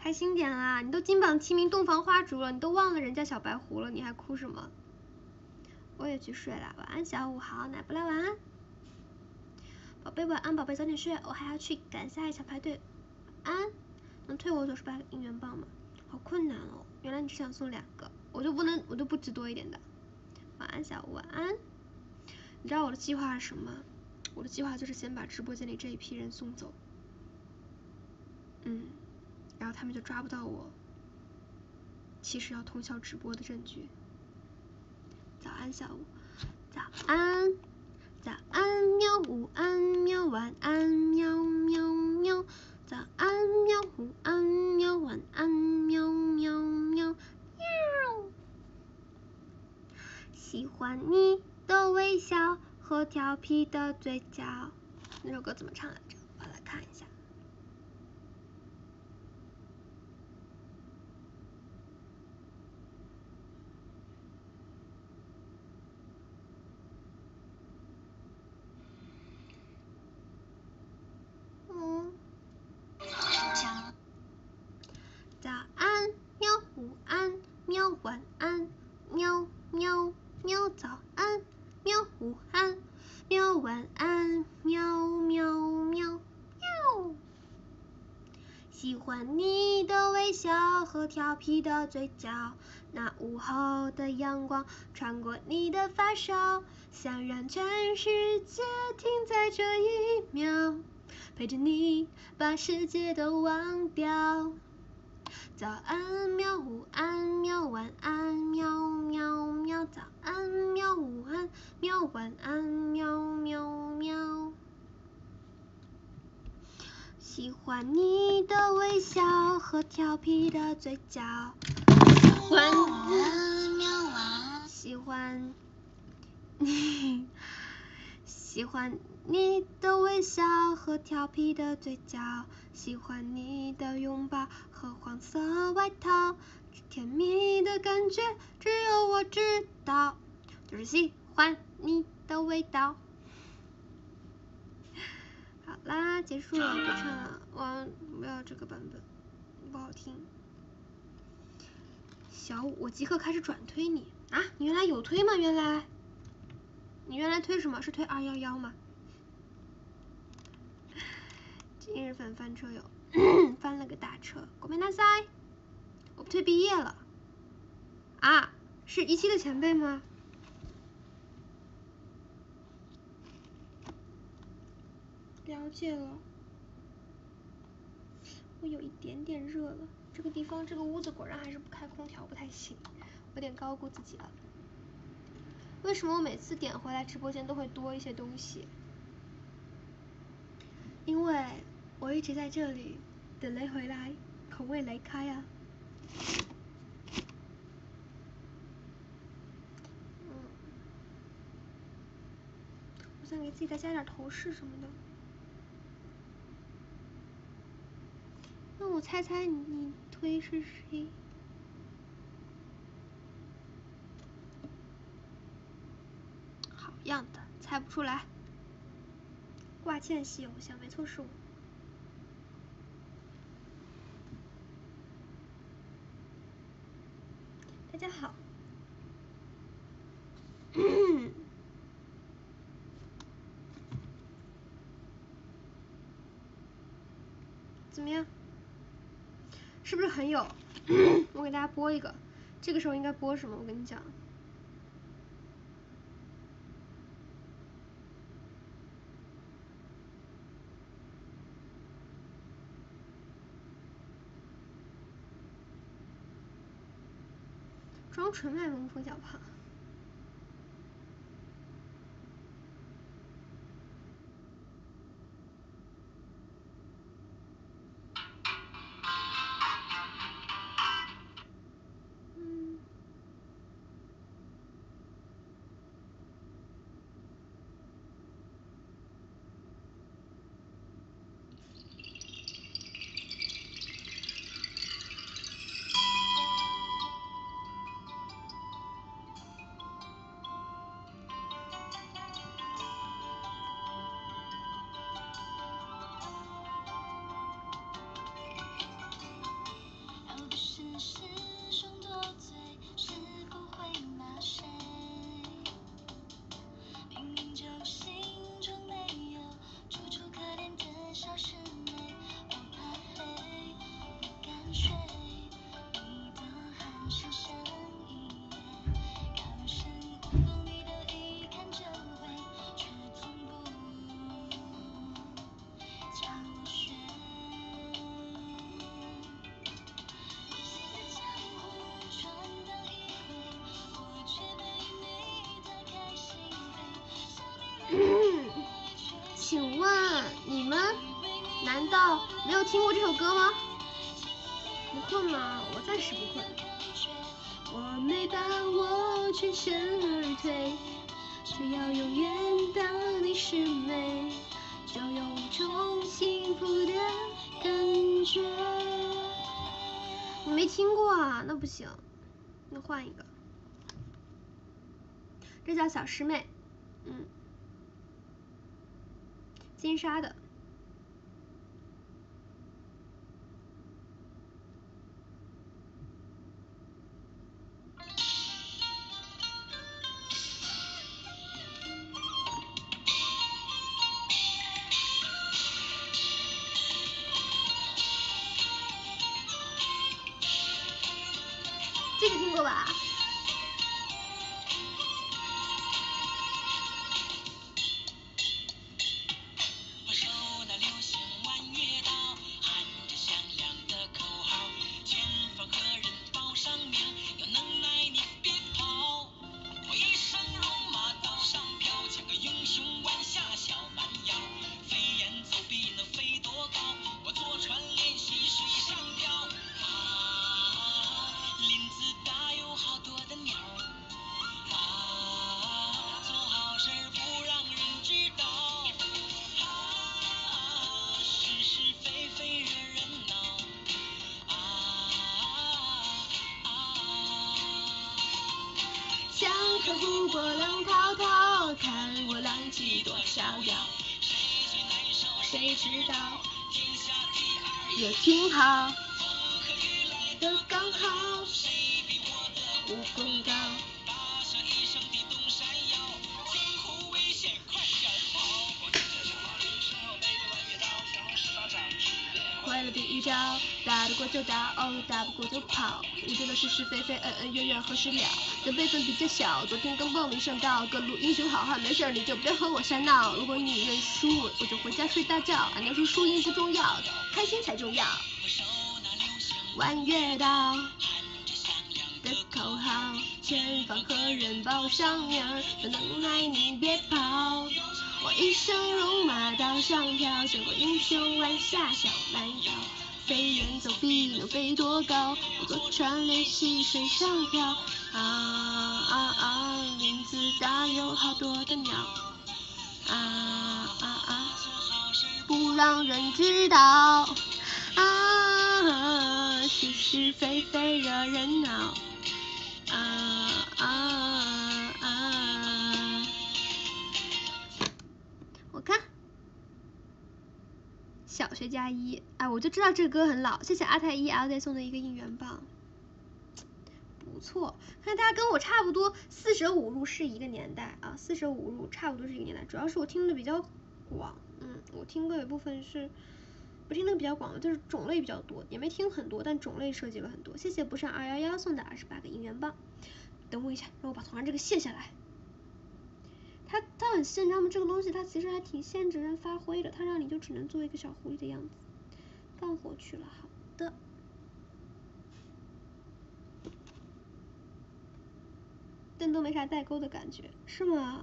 开心点啦！你都金榜题名洞房花烛了，你都忘了人家小白狐了，你还哭什么？我也去睡了，晚安小五，好，奶不来晚安。宝贝晚安，宝贝早点睡，我还要去赶下一场排队。晚安，能退我九十八个应援棒吗？好困难哦，原来你只想送两个，我就不能，我就不值多一点的。晚安小五，晚安。你知道我的计划是什么？我的计划就是先把直播间里这一批人送走，嗯，然后他们就抓不到我其实要通宵直播的证据。早安小五，早安，早安喵，午安喵，晚安喵喵喵，早安喵，午安喵，晚安喵喵喵喵。喜欢你的微笑和调皮的嘴角。那首歌怎么唱来着？我来看一下。嗯。早安喵，午安喵，晚安喵喵喵，早安喵，午安喵，晚安喵喵喵喵。喜欢你的微笑和调皮的嘴角，那午后的阳光穿过你的发梢，想让全世界停在这一秒，陪着你把世界都忘掉。早安喵，午安喵，晚安喵喵喵，早安喵，午安喵，晚安喵喵喵。喜欢你的微笑和调皮的嘴角，喜欢喜欢你，喜欢你的微笑和调皮的嘴角，喜欢你的拥抱和黄色外套，甜蜜的感觉只有我知道，就是喜欢你的味道。好啦，结束了，不唱了，我不要这个版本，不好听。小五，我即刻开始转推你啊！你原来有推吗？原来，你原来推什么？是推二幺幺吗？今日份翻车友，翻了个大车，ごめんなさい，我不推毕业了。啊，是一期的前辈吗？了解了。我有一点点热了，这个地方这个屋子果然还是不开空调不太行，有点高估自己了。为什么我每次点回来直播间都会多一些东西？因为我一直在这里等雷回来，口味雷开啊。嗯，我想给自己再加点头饰什么的。那我猜猜你你推是谁？好样的，猜不出来。挂件系偶像，没错是我。大家好。怎么样？是不是很有？我给大家播一个，这个时候应该播什么？我跟你讲。装纯麦萌冯小胖。嗯。 没有听过这首歌吗？不困吗？我暂时不困。我没把握全身而退，只要永远当你是美，就有一种幸福的感觉。我没听过啊，那不行，那换一个。这叫小师妹，嗯，金沙的。这个听过吧？湖泊浪滔滔，看我浪迹多逍遥。谁知道天下第二也挺好，的刚好，谁比我的武功高？大声一声的东山摇，江湖危险快点跑！我跟着小马驴身后背着弯月刀，降龙十八掌指点。会了第一招，打得过就打，哦，打不过就跑。无知的是是非非，恩恩怨怨何时了？等辈分比较小，昨天刚报名上道，各路英雄好汉，没事你就别和我瞎闹。如果你认输，我就回家睡大觉。俺娘说输赢不重要，开心才重要。弯月刀，喊着响亮的口号，前方何人报上名儿？有能耐你别跑。我一生戎马刀上飘，见过英雄弯下小蛮腰。飞檐走壁能飞多高？我坐船练习水上漂。啊啊啊！林子大有好多的鸟。啊啊啊！不让人知道。啊，是是非非惹人恼。啊啊啊！我看。小学加一，哎，我就知道这个歌很老。谢谢阿泰一 L Z 送的一个应援棒，不错。看大家跟我差不多，四舍五入是一个年代啊，四舍五入差不多是一个年代。主要是我听的比较广，嗯，我听歌有部分是不听的比较广的，就是种类比较多，也没听很多，但种类涉及了很多。谢谢不上二幺幺送的二十八个应援棒。等我一下，让我把头上这个卸下来。它它很限制，吗？这个东西它其实还挺限制人发挥的，它让你就只能做一个小狐狸的样子。放回去了，好的。但都没啥代沟的感觉，是吗？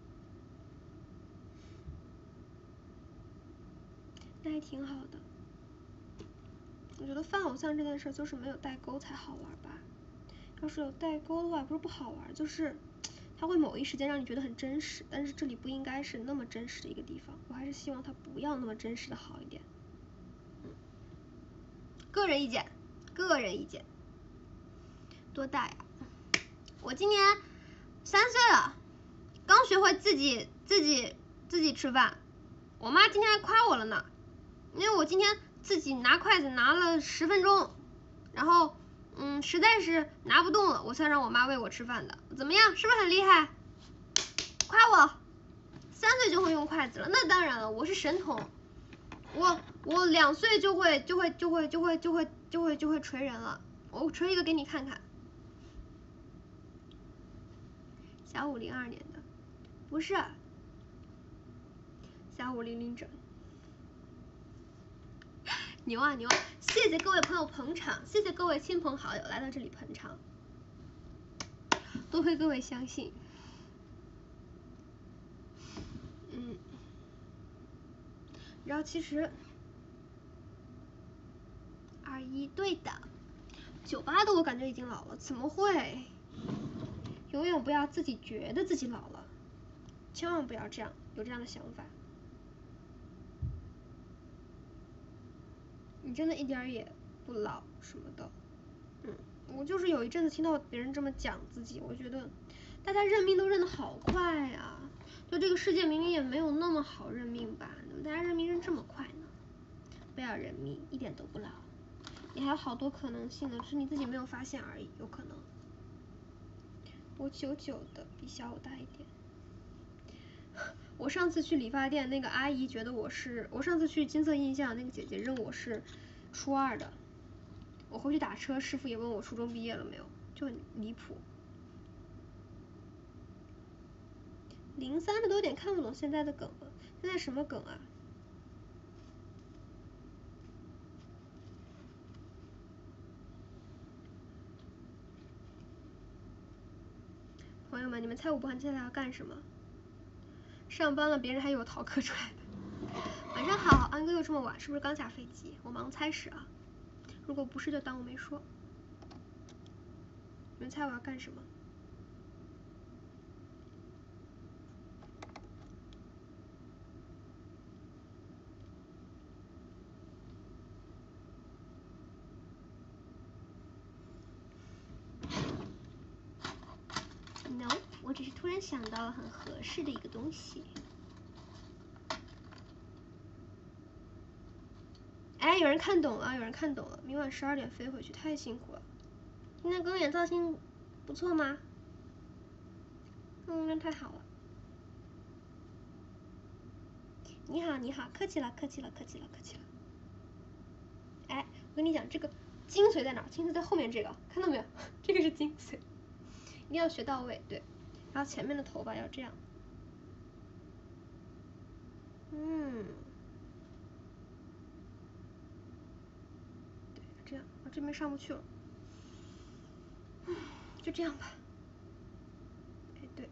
那还挺好的。我觉得饭偶像这件事就是没有代沟才好玩吧。要是有代沟的话，不是不好玩，就是它会某一时间让你觉得很真实，但是这里不应该是那么真实的一个地方，我还是希望它不要那么真实的好一点。嗯，个人意见，个人意见。多大呀？我今年三岁了，刚学会自己自己自己吃饭。我妈今天还夸我了呢，因为我今天自己拿筷子拿了十分钟，然后。嗯，实在是拿不动了，我才让我妈喂我吃饭的。怎么样，是不是很厉害？夸我，三岁就会用筷子了，那当然了，我是神童。我我两岁就会就会就会就会就会就会就会锤人了，我锤一个给你看看。小五零二年的，不是，小五零零整。牛啊牛啊！谢谢各位朋友捧场，谢谢各位亲朋好友来到这里捧场，多亏各位相信。嗯，然后其实二一，对的。九八的我感觉已经老了，怎么会？永远不要自己觉得自己老了，千万不要这样有这样的想法。你真的一点也不老什么的。嗯，我就是有一阵子听到别人这么讲自己，我觉得大家认命都认得好快啊！就这个世界明明也没有那么好认命吧？怎么大家认命认这么快呢？不要认命，一点都不老，你还有好多可能性的，只是你自己没有发现而已，有可能。我九九的，比小我大一点。我上次去理发店，那个阿姨觉得我是，我上次去金色印象，那个姐姐认我是初二的。我回去打车，师傅也问我初中毕业了没有，就很离谱。零三的都有点看不懂现在的梗了，现在什么梗啊？朋友们，你们猜我不寒接下来要干什么？上班了，别人还有逃课出来的。晚上好，安哥又这么晚，是不是刚下飞机？我盲猜是啊，如果不是就当我没说。你们猜我要干什么？No， 我只是突然想到了很合适的一个东西。哎，有人看懂了，有人看懂了。明晚十二点飞回去，太辛苦了。今天公演造型不错吗？嗯，那太好了。你好，你好，客气了，客气了，客气了，客气了。哎，我跟你讲，这个精髓在哪儿？精髓在后面这个，看到没有？这个是精髓，一定要学到位，对。然后前面的头发要这样。嗯。对，这样，我这边上不去了。嗯，就这样吧。哎，对。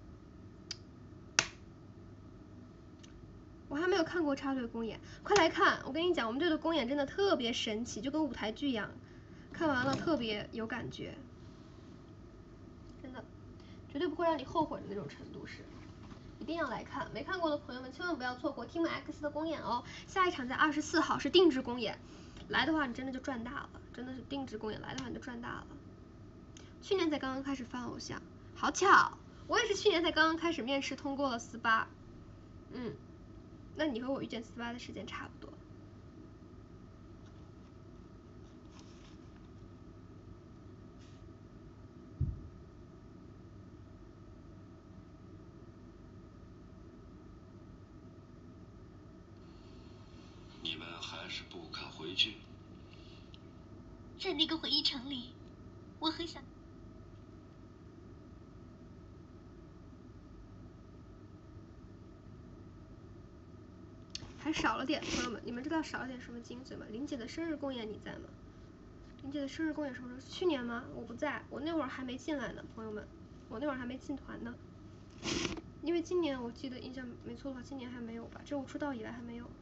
我还没有看过插队公演，快来看！我跟你讲，我们队的公演真的特别神奇，就跟舞台剧一样，看完了特别有感觉，真的，绝对不会让你后悔的那种程度是，一定要来看！没看过的朋友们千万不要错过 Team X 的公演哦，下一场在二十四号是定制公演，来的话你真的就赚大了，真的是定制公演，来的话你就赚大了。去年才刚刚开始翻偶像，好巧，我也是去年才刚刚开始面试通过了四八，嗯。那你和我遇见四八的时间差不多。 你们还是不肯回去？ 在那个回忆城里，我很想。 还少了点，朋友们，你们知道少了点什么精髓吗？林姐的生日公演你在吗？林姐的生日公演什么时候？去年吗？我不在，我那会儿还没进来呢，朋友们，我那会儿还没进团呢。因为今年我记得印象没错的话，今年还没有吧？这我出道以来还没有。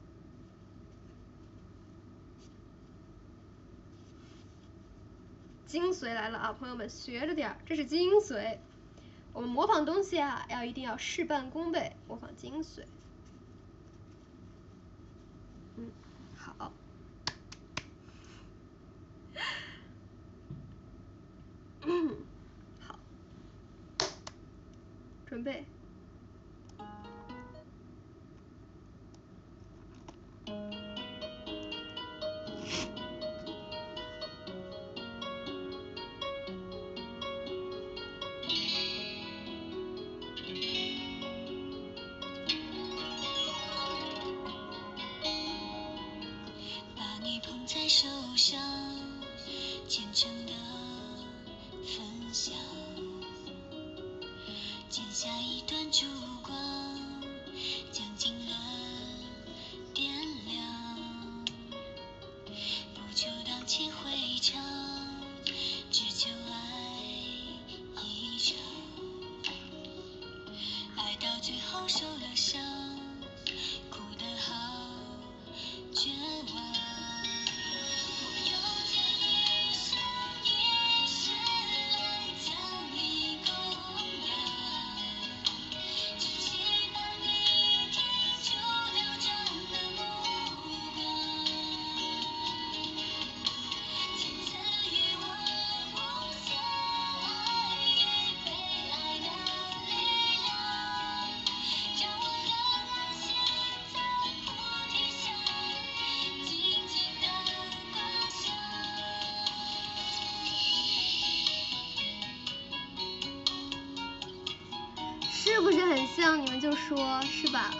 精髓来了啊，朋友们学着点，这是精髓。我们模仿东西啊，要一定要事半功倍，模仿精髓。嗯，好。嗯，好，准备。 在手上，虔诚的分享，剪下一段烛光，将经纶点亮，不求荡气回肠，只求爱一场，爱到最后受了伤，哭得好绝望。 是不是很像？你们就说是吧？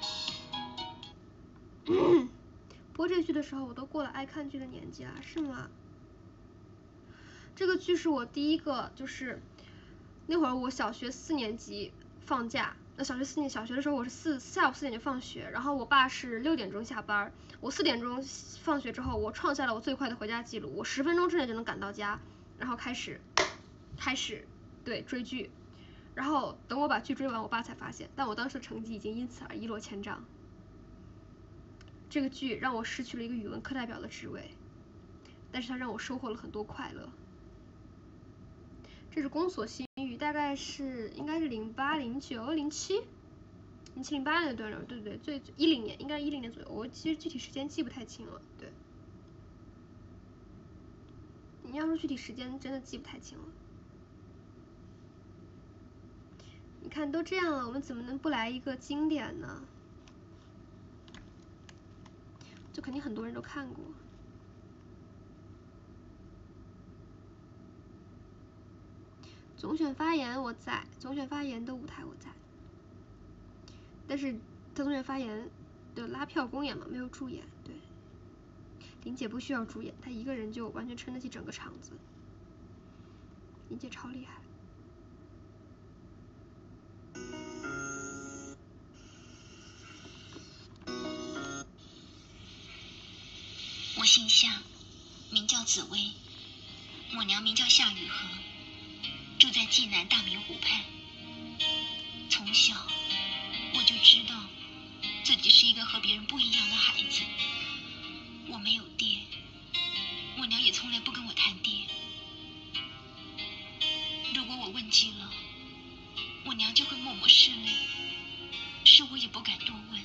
播这剧的时候，我都过了爱看剧的年纪了，是吗？这个剧是我第一个，就是那会儿我小学四年级放假，那小学四年小学的时候我是四下午四点就放学，然后我爸是六点钟下班，我四点钟放学之后，我创下了我最快的回家记录，我十分钟之内就能赶到家，然后开始开始对追剧，然后等我把剧追完，我爸才发现，但我当时的成绩已经因此而一落千丈。这个剧让我失去了一个语文课代表的职位，但是它让我收获了很多快乐。这是宫锁心玉，大概是应该是零八、零九、零七、零七零八那段，对对对，最一零年，应该是一零年左右，我其实具体时间记不太清了。对，你要说具体时间，真的记不太清了。你看都这样了，我们怎么能不来一个经典呢？就肯定很多人都看过。总选发言我在，总选发言的舞台我在，但是他总选发言的拉票公演嘛，没有助演。对，林姐不需要助演，她一个人就完全撑得起整个场子。林姐超厉害。 我姓夏，名叫紫薇，我娘名叫夏雨荷，住在济南大明湖畔。从小我就知道自己是一个和别人不一样的孩子。我没有爹，我娘也从来不跟我谈爹。如果我问起了，我娘就会默默拭泪，是我也不敢多问。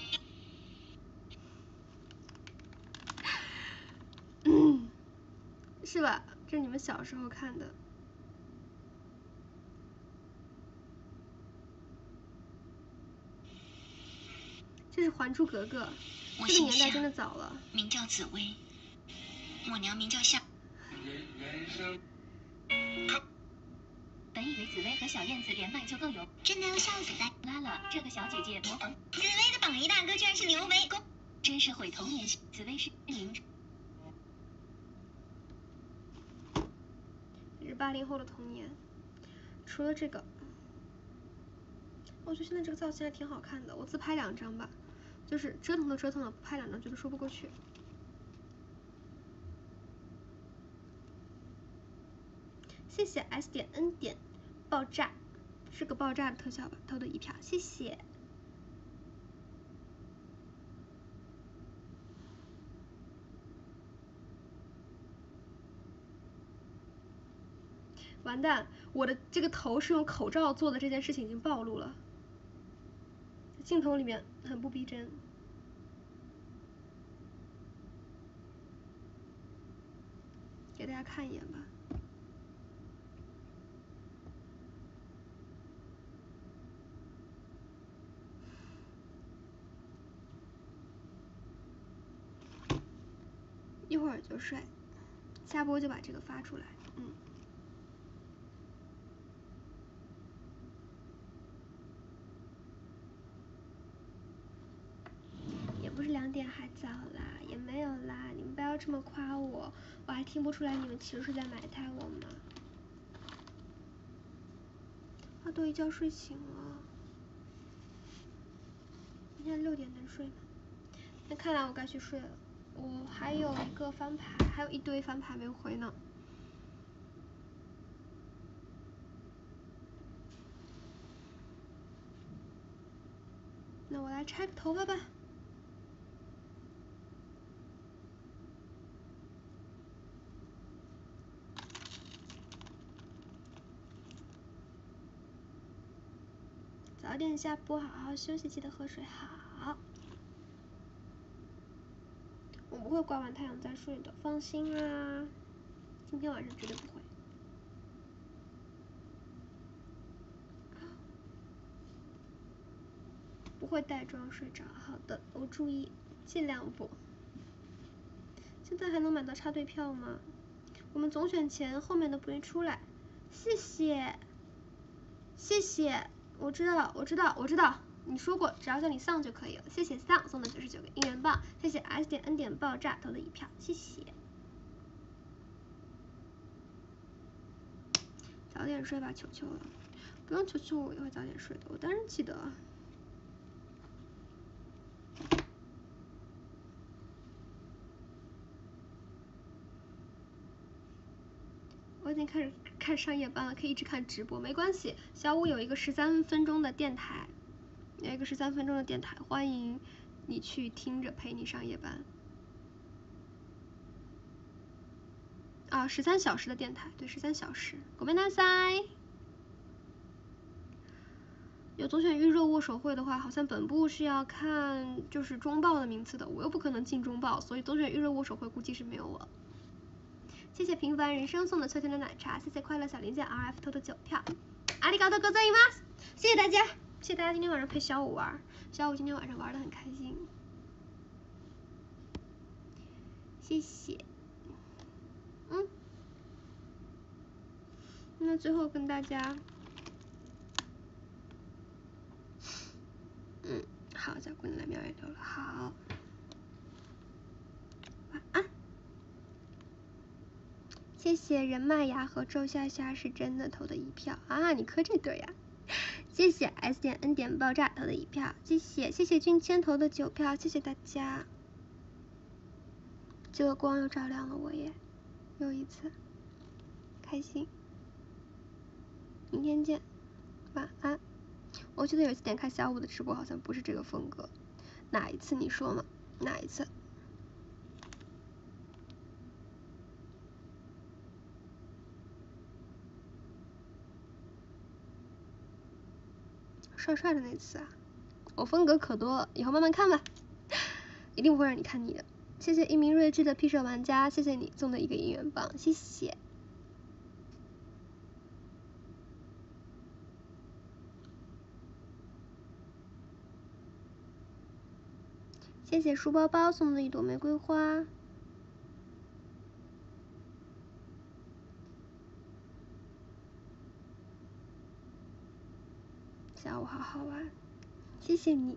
是吧？这是你们小时候看的。这是《还珠格格》，这个年代真的早了。 名叫紫薇，我娘名叫夏。 本以为紫薇和小燕子连麦就够有， 真的要笑死在拉了。这个小姐姐模仿紫薇的榜一大哥居然是刘维公， 真是毁童年。紫薇是名。 这是八零后的童年。除了这个，我觉得现在这个造型还挺好看的，我自拍两张吧。就是折腾都折腾了，不拍两张觉得说不过去。谢谢 S 点 N 点爆炸，是个爆炸的特效吧？偷的一票，谢谢。完蛋，我的这个头是用口罩做的，这件事情已经暴露了。镜头里面很不逼真。给大家看一眼吧。一会儿就睡，下播就把这个发出来。嗯。也不是两点还早啦，也没有啦，你们不要这么夸我，我还听不出来你们其实是在埋汰我吗？啊，都一觉睡醒了。今天六点能睡吗？那看来我该去睡了。我还有一个翻牌，还有一堆翻牌没有回呢。那我来拆个头发吧。早点下播，好好休息，记得喝水。好，我不会刮完太阳再睡的，放心啊，今天晚上绝对不会。不会带妆睡着，好的，我注意，尽量不。现在还能买到插队票吗？我们总选前后面的不会出来，谢谢，谢谢我知道，我知道，我知道，你说过只要叫你丧就可以了。谢谢丧送的九十九个应援棒，谢谢 S 点 N 点爆炸投的一票，谢谢。早点睡吧，球球了。不用求求我也会早点睡的，我当然记得。我已经开始看上夜班了，可以一直看直播，没关系。小五有一个十三分钟的电台，有一个十三分钟的电台，欢迎你去听着，陪你上夜班。啊，十三小时的电台，对，十三小时。ごめんなさい。有总选预热握手会的话，好像本部是要看就是中报的名次的，我又不可能进中报，所以总选预热握手会估计是没有我。谢谢平凡人生送的秋天的奶茶，谢谢快乐小林姐 R F 投的九票，阿里高多ございます，谢谢大家，谢谢大家今天晚上陪小五玩，小五今天晚上玩的很开心，谢谢。嗯，那最后跟大家，嗯，好，小姑娘来喵也留了，好，晚安。谢谢人麦芽和周夏夏是真的投的一票啊，你磕这对呀？谢谢 S 点 N 点爆炸投的一票，谢谢谢谢君谦投的九票，谢谢大家。这个光又照亮了我耶，又一次开心。明天见，晚安。我记得有一次点开小五的直播，好像不是这个风格，哪一次你说嘛？哪一次？帅帅的那次啊，我风格可多了，以后慢慢看吧，一定不会让你看腻的。谢谢一名睿智的 P 手玩家，谢谢你送的一个应援棒，谢谢。谢谢书包包送的一朵玫瑰花。下午好好玩，谢谢你。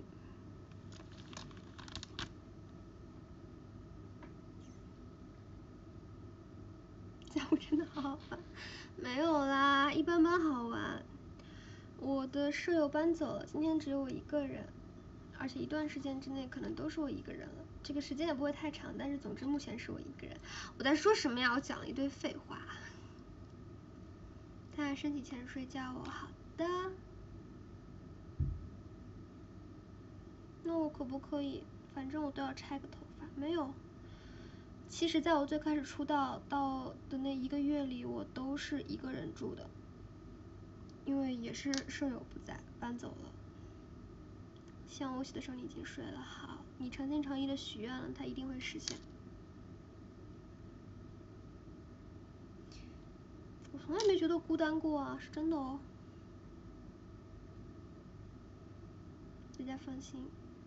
下午真的好好玩，没有啦，一般般好玩。我的舍友搬走了，今天只有我一个人，而且一段时间之内可能都是我一个人了。这个时间也不会太长，但是总之目前是我一个人。我在说什么呀？我讲了一堆废话。大家身体前睡觉哦，好的。那我可不可以？反正我都要拆个头发，没有。其实在我最开始出道到的那一个月里，我都是一个人住的，因为也是舍友不在，搬走了。希望我洗的时候你已经睡了，好，你诚心诚意的许愿了，它一定会实现。我从来没觉得孤单过啊，是真的哦。大家放心。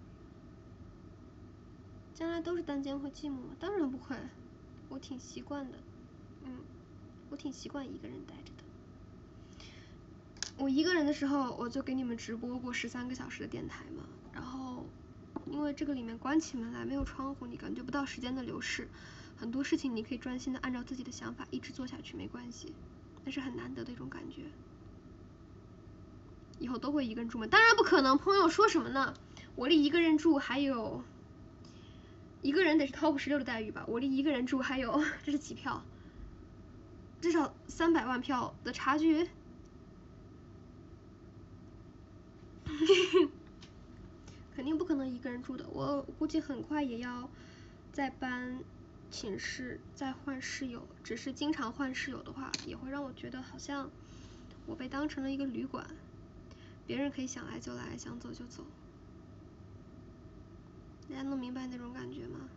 将来都是单间会寂寞吗？当然不会，我挺习惯的，嗯，我挺习惯一个人待着的。我一个人的时候，我就给你们直播过十三个小时的电台嘛，然后因为这个里面关起门来没有窗户，你感觉不到时间的流逝，很多事情你可以专心的按照自己的想法一直做下去，没关系，那是很难得的一种感觉。以后都会一个人住吗？当然不可能，朋友说什么呢？我离一个人住还有。一个人得是 top 十六的待遇吧，我离一个人住还有这是几票？至少三百万票的差距。肯定不可能一个人住的，我估计很快也要再搬寝室，再换室友。只是经常换室友的话，也会让我觉得好像我被当成了一个旅馆，别人可以想来就来，想走就走。大家能明白那种感觉吗？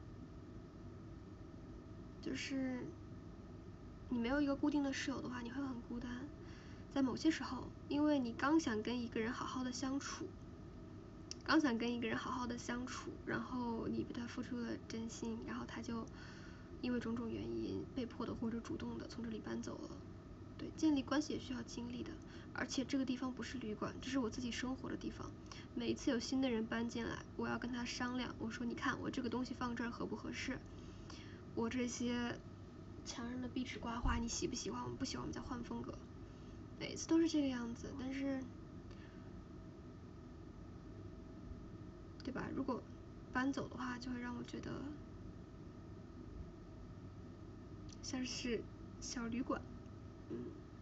就是你没有一个固定的室友的话，你会很孤单。在某些时候，因为你刚想跟一个人好好的相处，刚想跟一个人好好的相处，然后你对他付出了真心，然后他就因为种种原因被迫的或者主动的从这里搬走了， 对，建立关系也需要精力的，而且这个地方不是旅馆，这是我自己生活的地方。每一次有新的人搬进来，我要跟他商量，我说你看我这个东西放这儿合不合适？我这些墙上的壁纸挂画你喜不喜欢？我们不喜欢，我们再换风格。每次都是这个样子，但是，对吧？如果搬走的话，就会让我觉得像是小旅馆，嗯。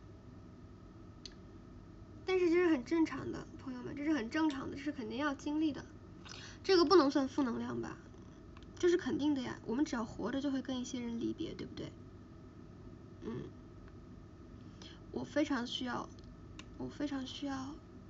但是这是很正常的，朋友们，这是很正常的，这是肯定要经历的。这个不能算负能量吧？这是肯定的呀。我们只要活着，就会跟一些人离别，对不对？嗯。我非常需要，我非常需要，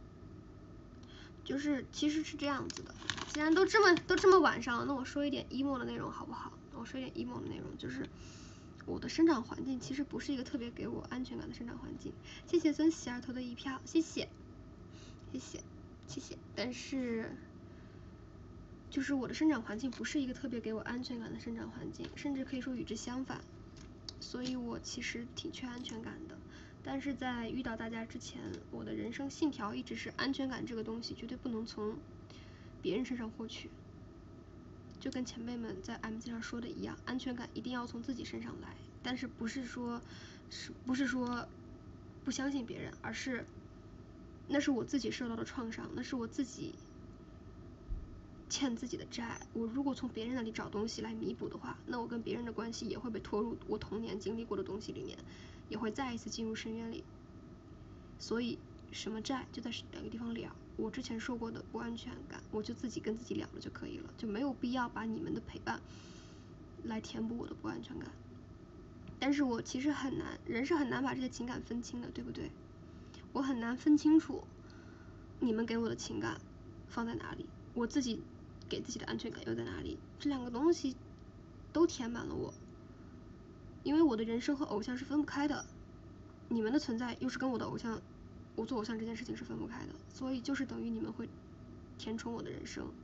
就是其实是这样子的。既然都这么都这么晚上了，那我说一点 emo 的内容好不好？我说一点 emo 的内容，就是我的生长环境其实不是一个特别给我安全感的生长环境。谢谢孙喜儿投的一票，谢谢，谢谢，谢谢。但是，就是我的生长环境不是一个特别给我安全感的生长环境，甚至可以说与之相反。所以我其实挺缺安全感的。但是在遇到大家之前，我的人生信条一直是安全感这个东西绝对不能从别人身上获取。就跟前辈们在 M 字上说的一样，安全感一定要从自己身上来。但是不是说，是不是说不相信别人，而是那是我自己受到的创伤，那是我自己欠自己的债。我如果从别人那里找东西来弥补的话，那我跟别人的关系也会被拖入我童年经历过的东西里面，也会再一次进入深渊里。所以什么债就在两个地方了。我之前受过的不安全感，我就自己跟自己了了就可以了，就没有必要把你们的陪伴来填补我的不安全感。但是我其实很难，人是很难把这些情感分清的，对不对？我很难分清楚你们给我的情感放在哪里，我自己给自己的安全感又在哪里，这两个东西都填满了我。因为我的人生和偶像是分不开的，你们的存在又是跟我的偶像，我做偶像这件事情是分不开的，所以就是等于你们会填充我的人生。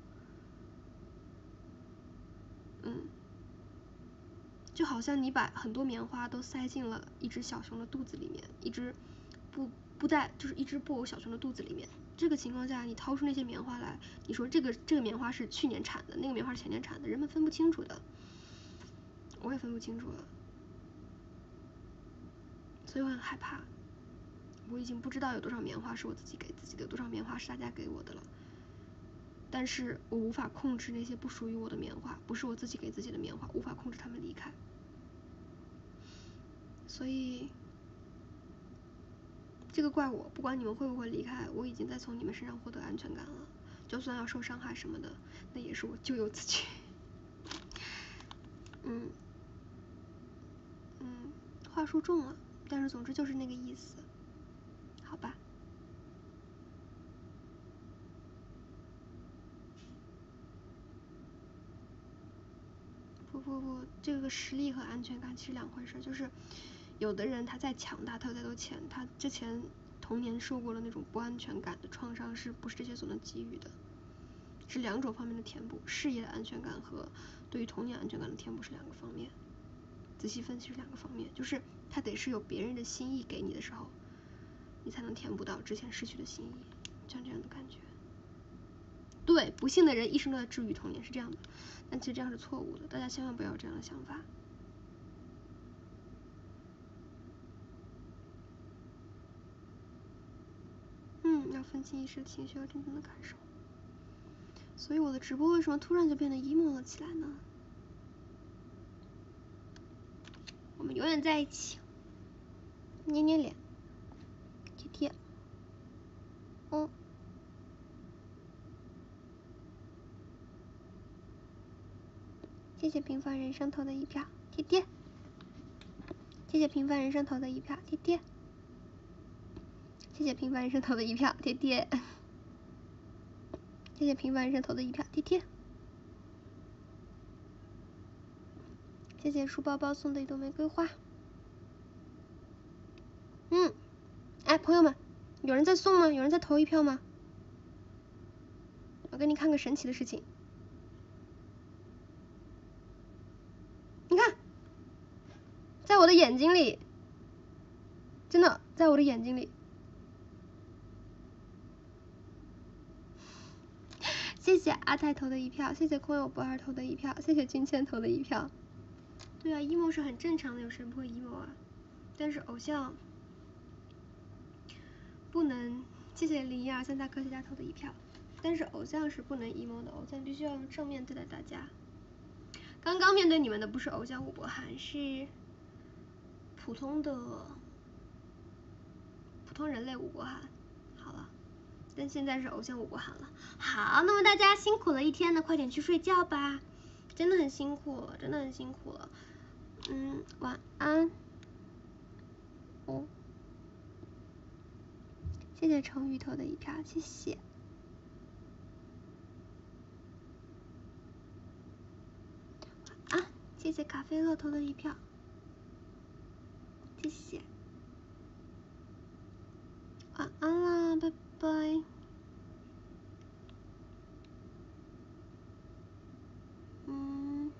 嗯，就好像你把很多棉花都塞进了一只小熊的肚子里面，一只不不带就是一只布偶小熊的肚子里面。这个情况下，你掏出那些棉花来，你说这个这个棉花是去年产的，那个棉花是前年产的，人们分不清楚的，我也分不清楚了，所以我很害怕。我已经不知道有多少棉花是我自己给自己的，多少棉花是大家给我的了。但是我无法控制那些不属于我的棉花，不是我自己给自己的棉花，无法控制他们离开。所以这个怪我，不管你们会不会离开，我已经在从你们身上获得安全感了。就算要受伤害什么的，那也是我咎由自取。嗯嗯，话说重了，但是总之就是那个意思，好吧？不不不，这个实力和安全感其实两回事。就是有的人他再强大，他有再多钱，他之前童年受过了那种不安全感的创伤，是不是这些所能给予的？是两种方面的填补，事业的安全感和对于童年安全感的填补是两个方面。仔细分析是两个方面，就是他得是有别人的心意给你的时候，你才能填补到之前失去的心意，像这样的感觉。对，不幸的人一生都在治愈童年，是这样的，但其实这样是错误的，大家千万不要有这样的想法。嗯，要分清一时的情绪和真正的感受。所以我的直播为什么突然就变得 emo 了起来呢？我们永远在一起，捏捏脸，贴贴，嗯。谢谢平凡人生投的一票，贴贴。谢谢平凡人生投的一票，贴贴。谢谢平凡人生投的一票，贴贴。谢谢平凡人生投的一票，贴贴。谢谢书包包送的一朵玫瑰花。嗯，哎，朋友们，有人在送吗？有人在投一票吗？我给你看个神奇的事情。你看，在我的眼睛里真的在我的眼睛里。谢谢阿泰投的一票，谢谢空有不二投的一票，谢谢君谦投的一票。对啊 ，emo 是很正常的，有谁不会 emo 啊？但是偶像不能，谢谢零一二三大科学家投的一票。但是偶像是不能 emo 的，偶像必须要用正面对待大家。刚刚面对你们的不是偶像吴博涵，是普通的普通人类吴博涵。好了，但现在是偶像吴博涵了。好，那么大家辛苦了一天呢，快点去睡觉吧，真的很辛苦了，真的很辛苦了。嗯，晚安。哦，谢谢程宇投的一票，谢谢。晚安，谢谢咖啡乐投的一票，谢谢。晚安啦，拜拜。嗯。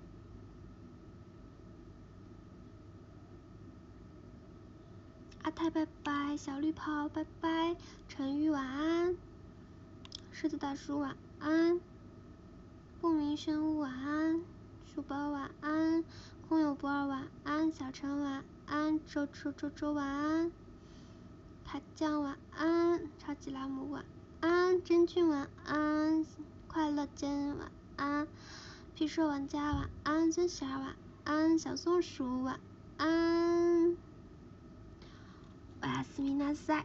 阿泰拜拜，小绿袍拜拜，陈玉晚安，狮子大叔晚安，不明生物晚安，书包晚安，空有不二晚安，小陈晚安，周周周周晚安，卡酱晚安，超级拉姆晚安，真菌晚安，快乐真晚安，皮兽玩家晚安，真傻晚安，小松鼠晚安。我要斯密纳赛。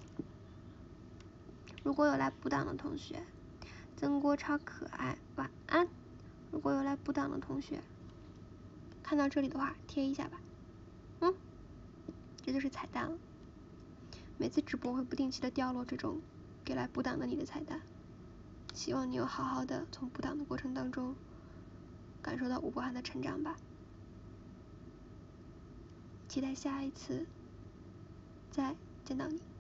如果有来补档的同学，曾国超可爱，晚安。如果有来补档的同学，看到这里的话贴一下吧。嗯，这就是彩蛋了。每次直播会不定期的掉落这种给来补档的你的彩蛋，希望你有好好的从补档的过程当中感受到吴博涵的成长吧。期待下一次再见到你。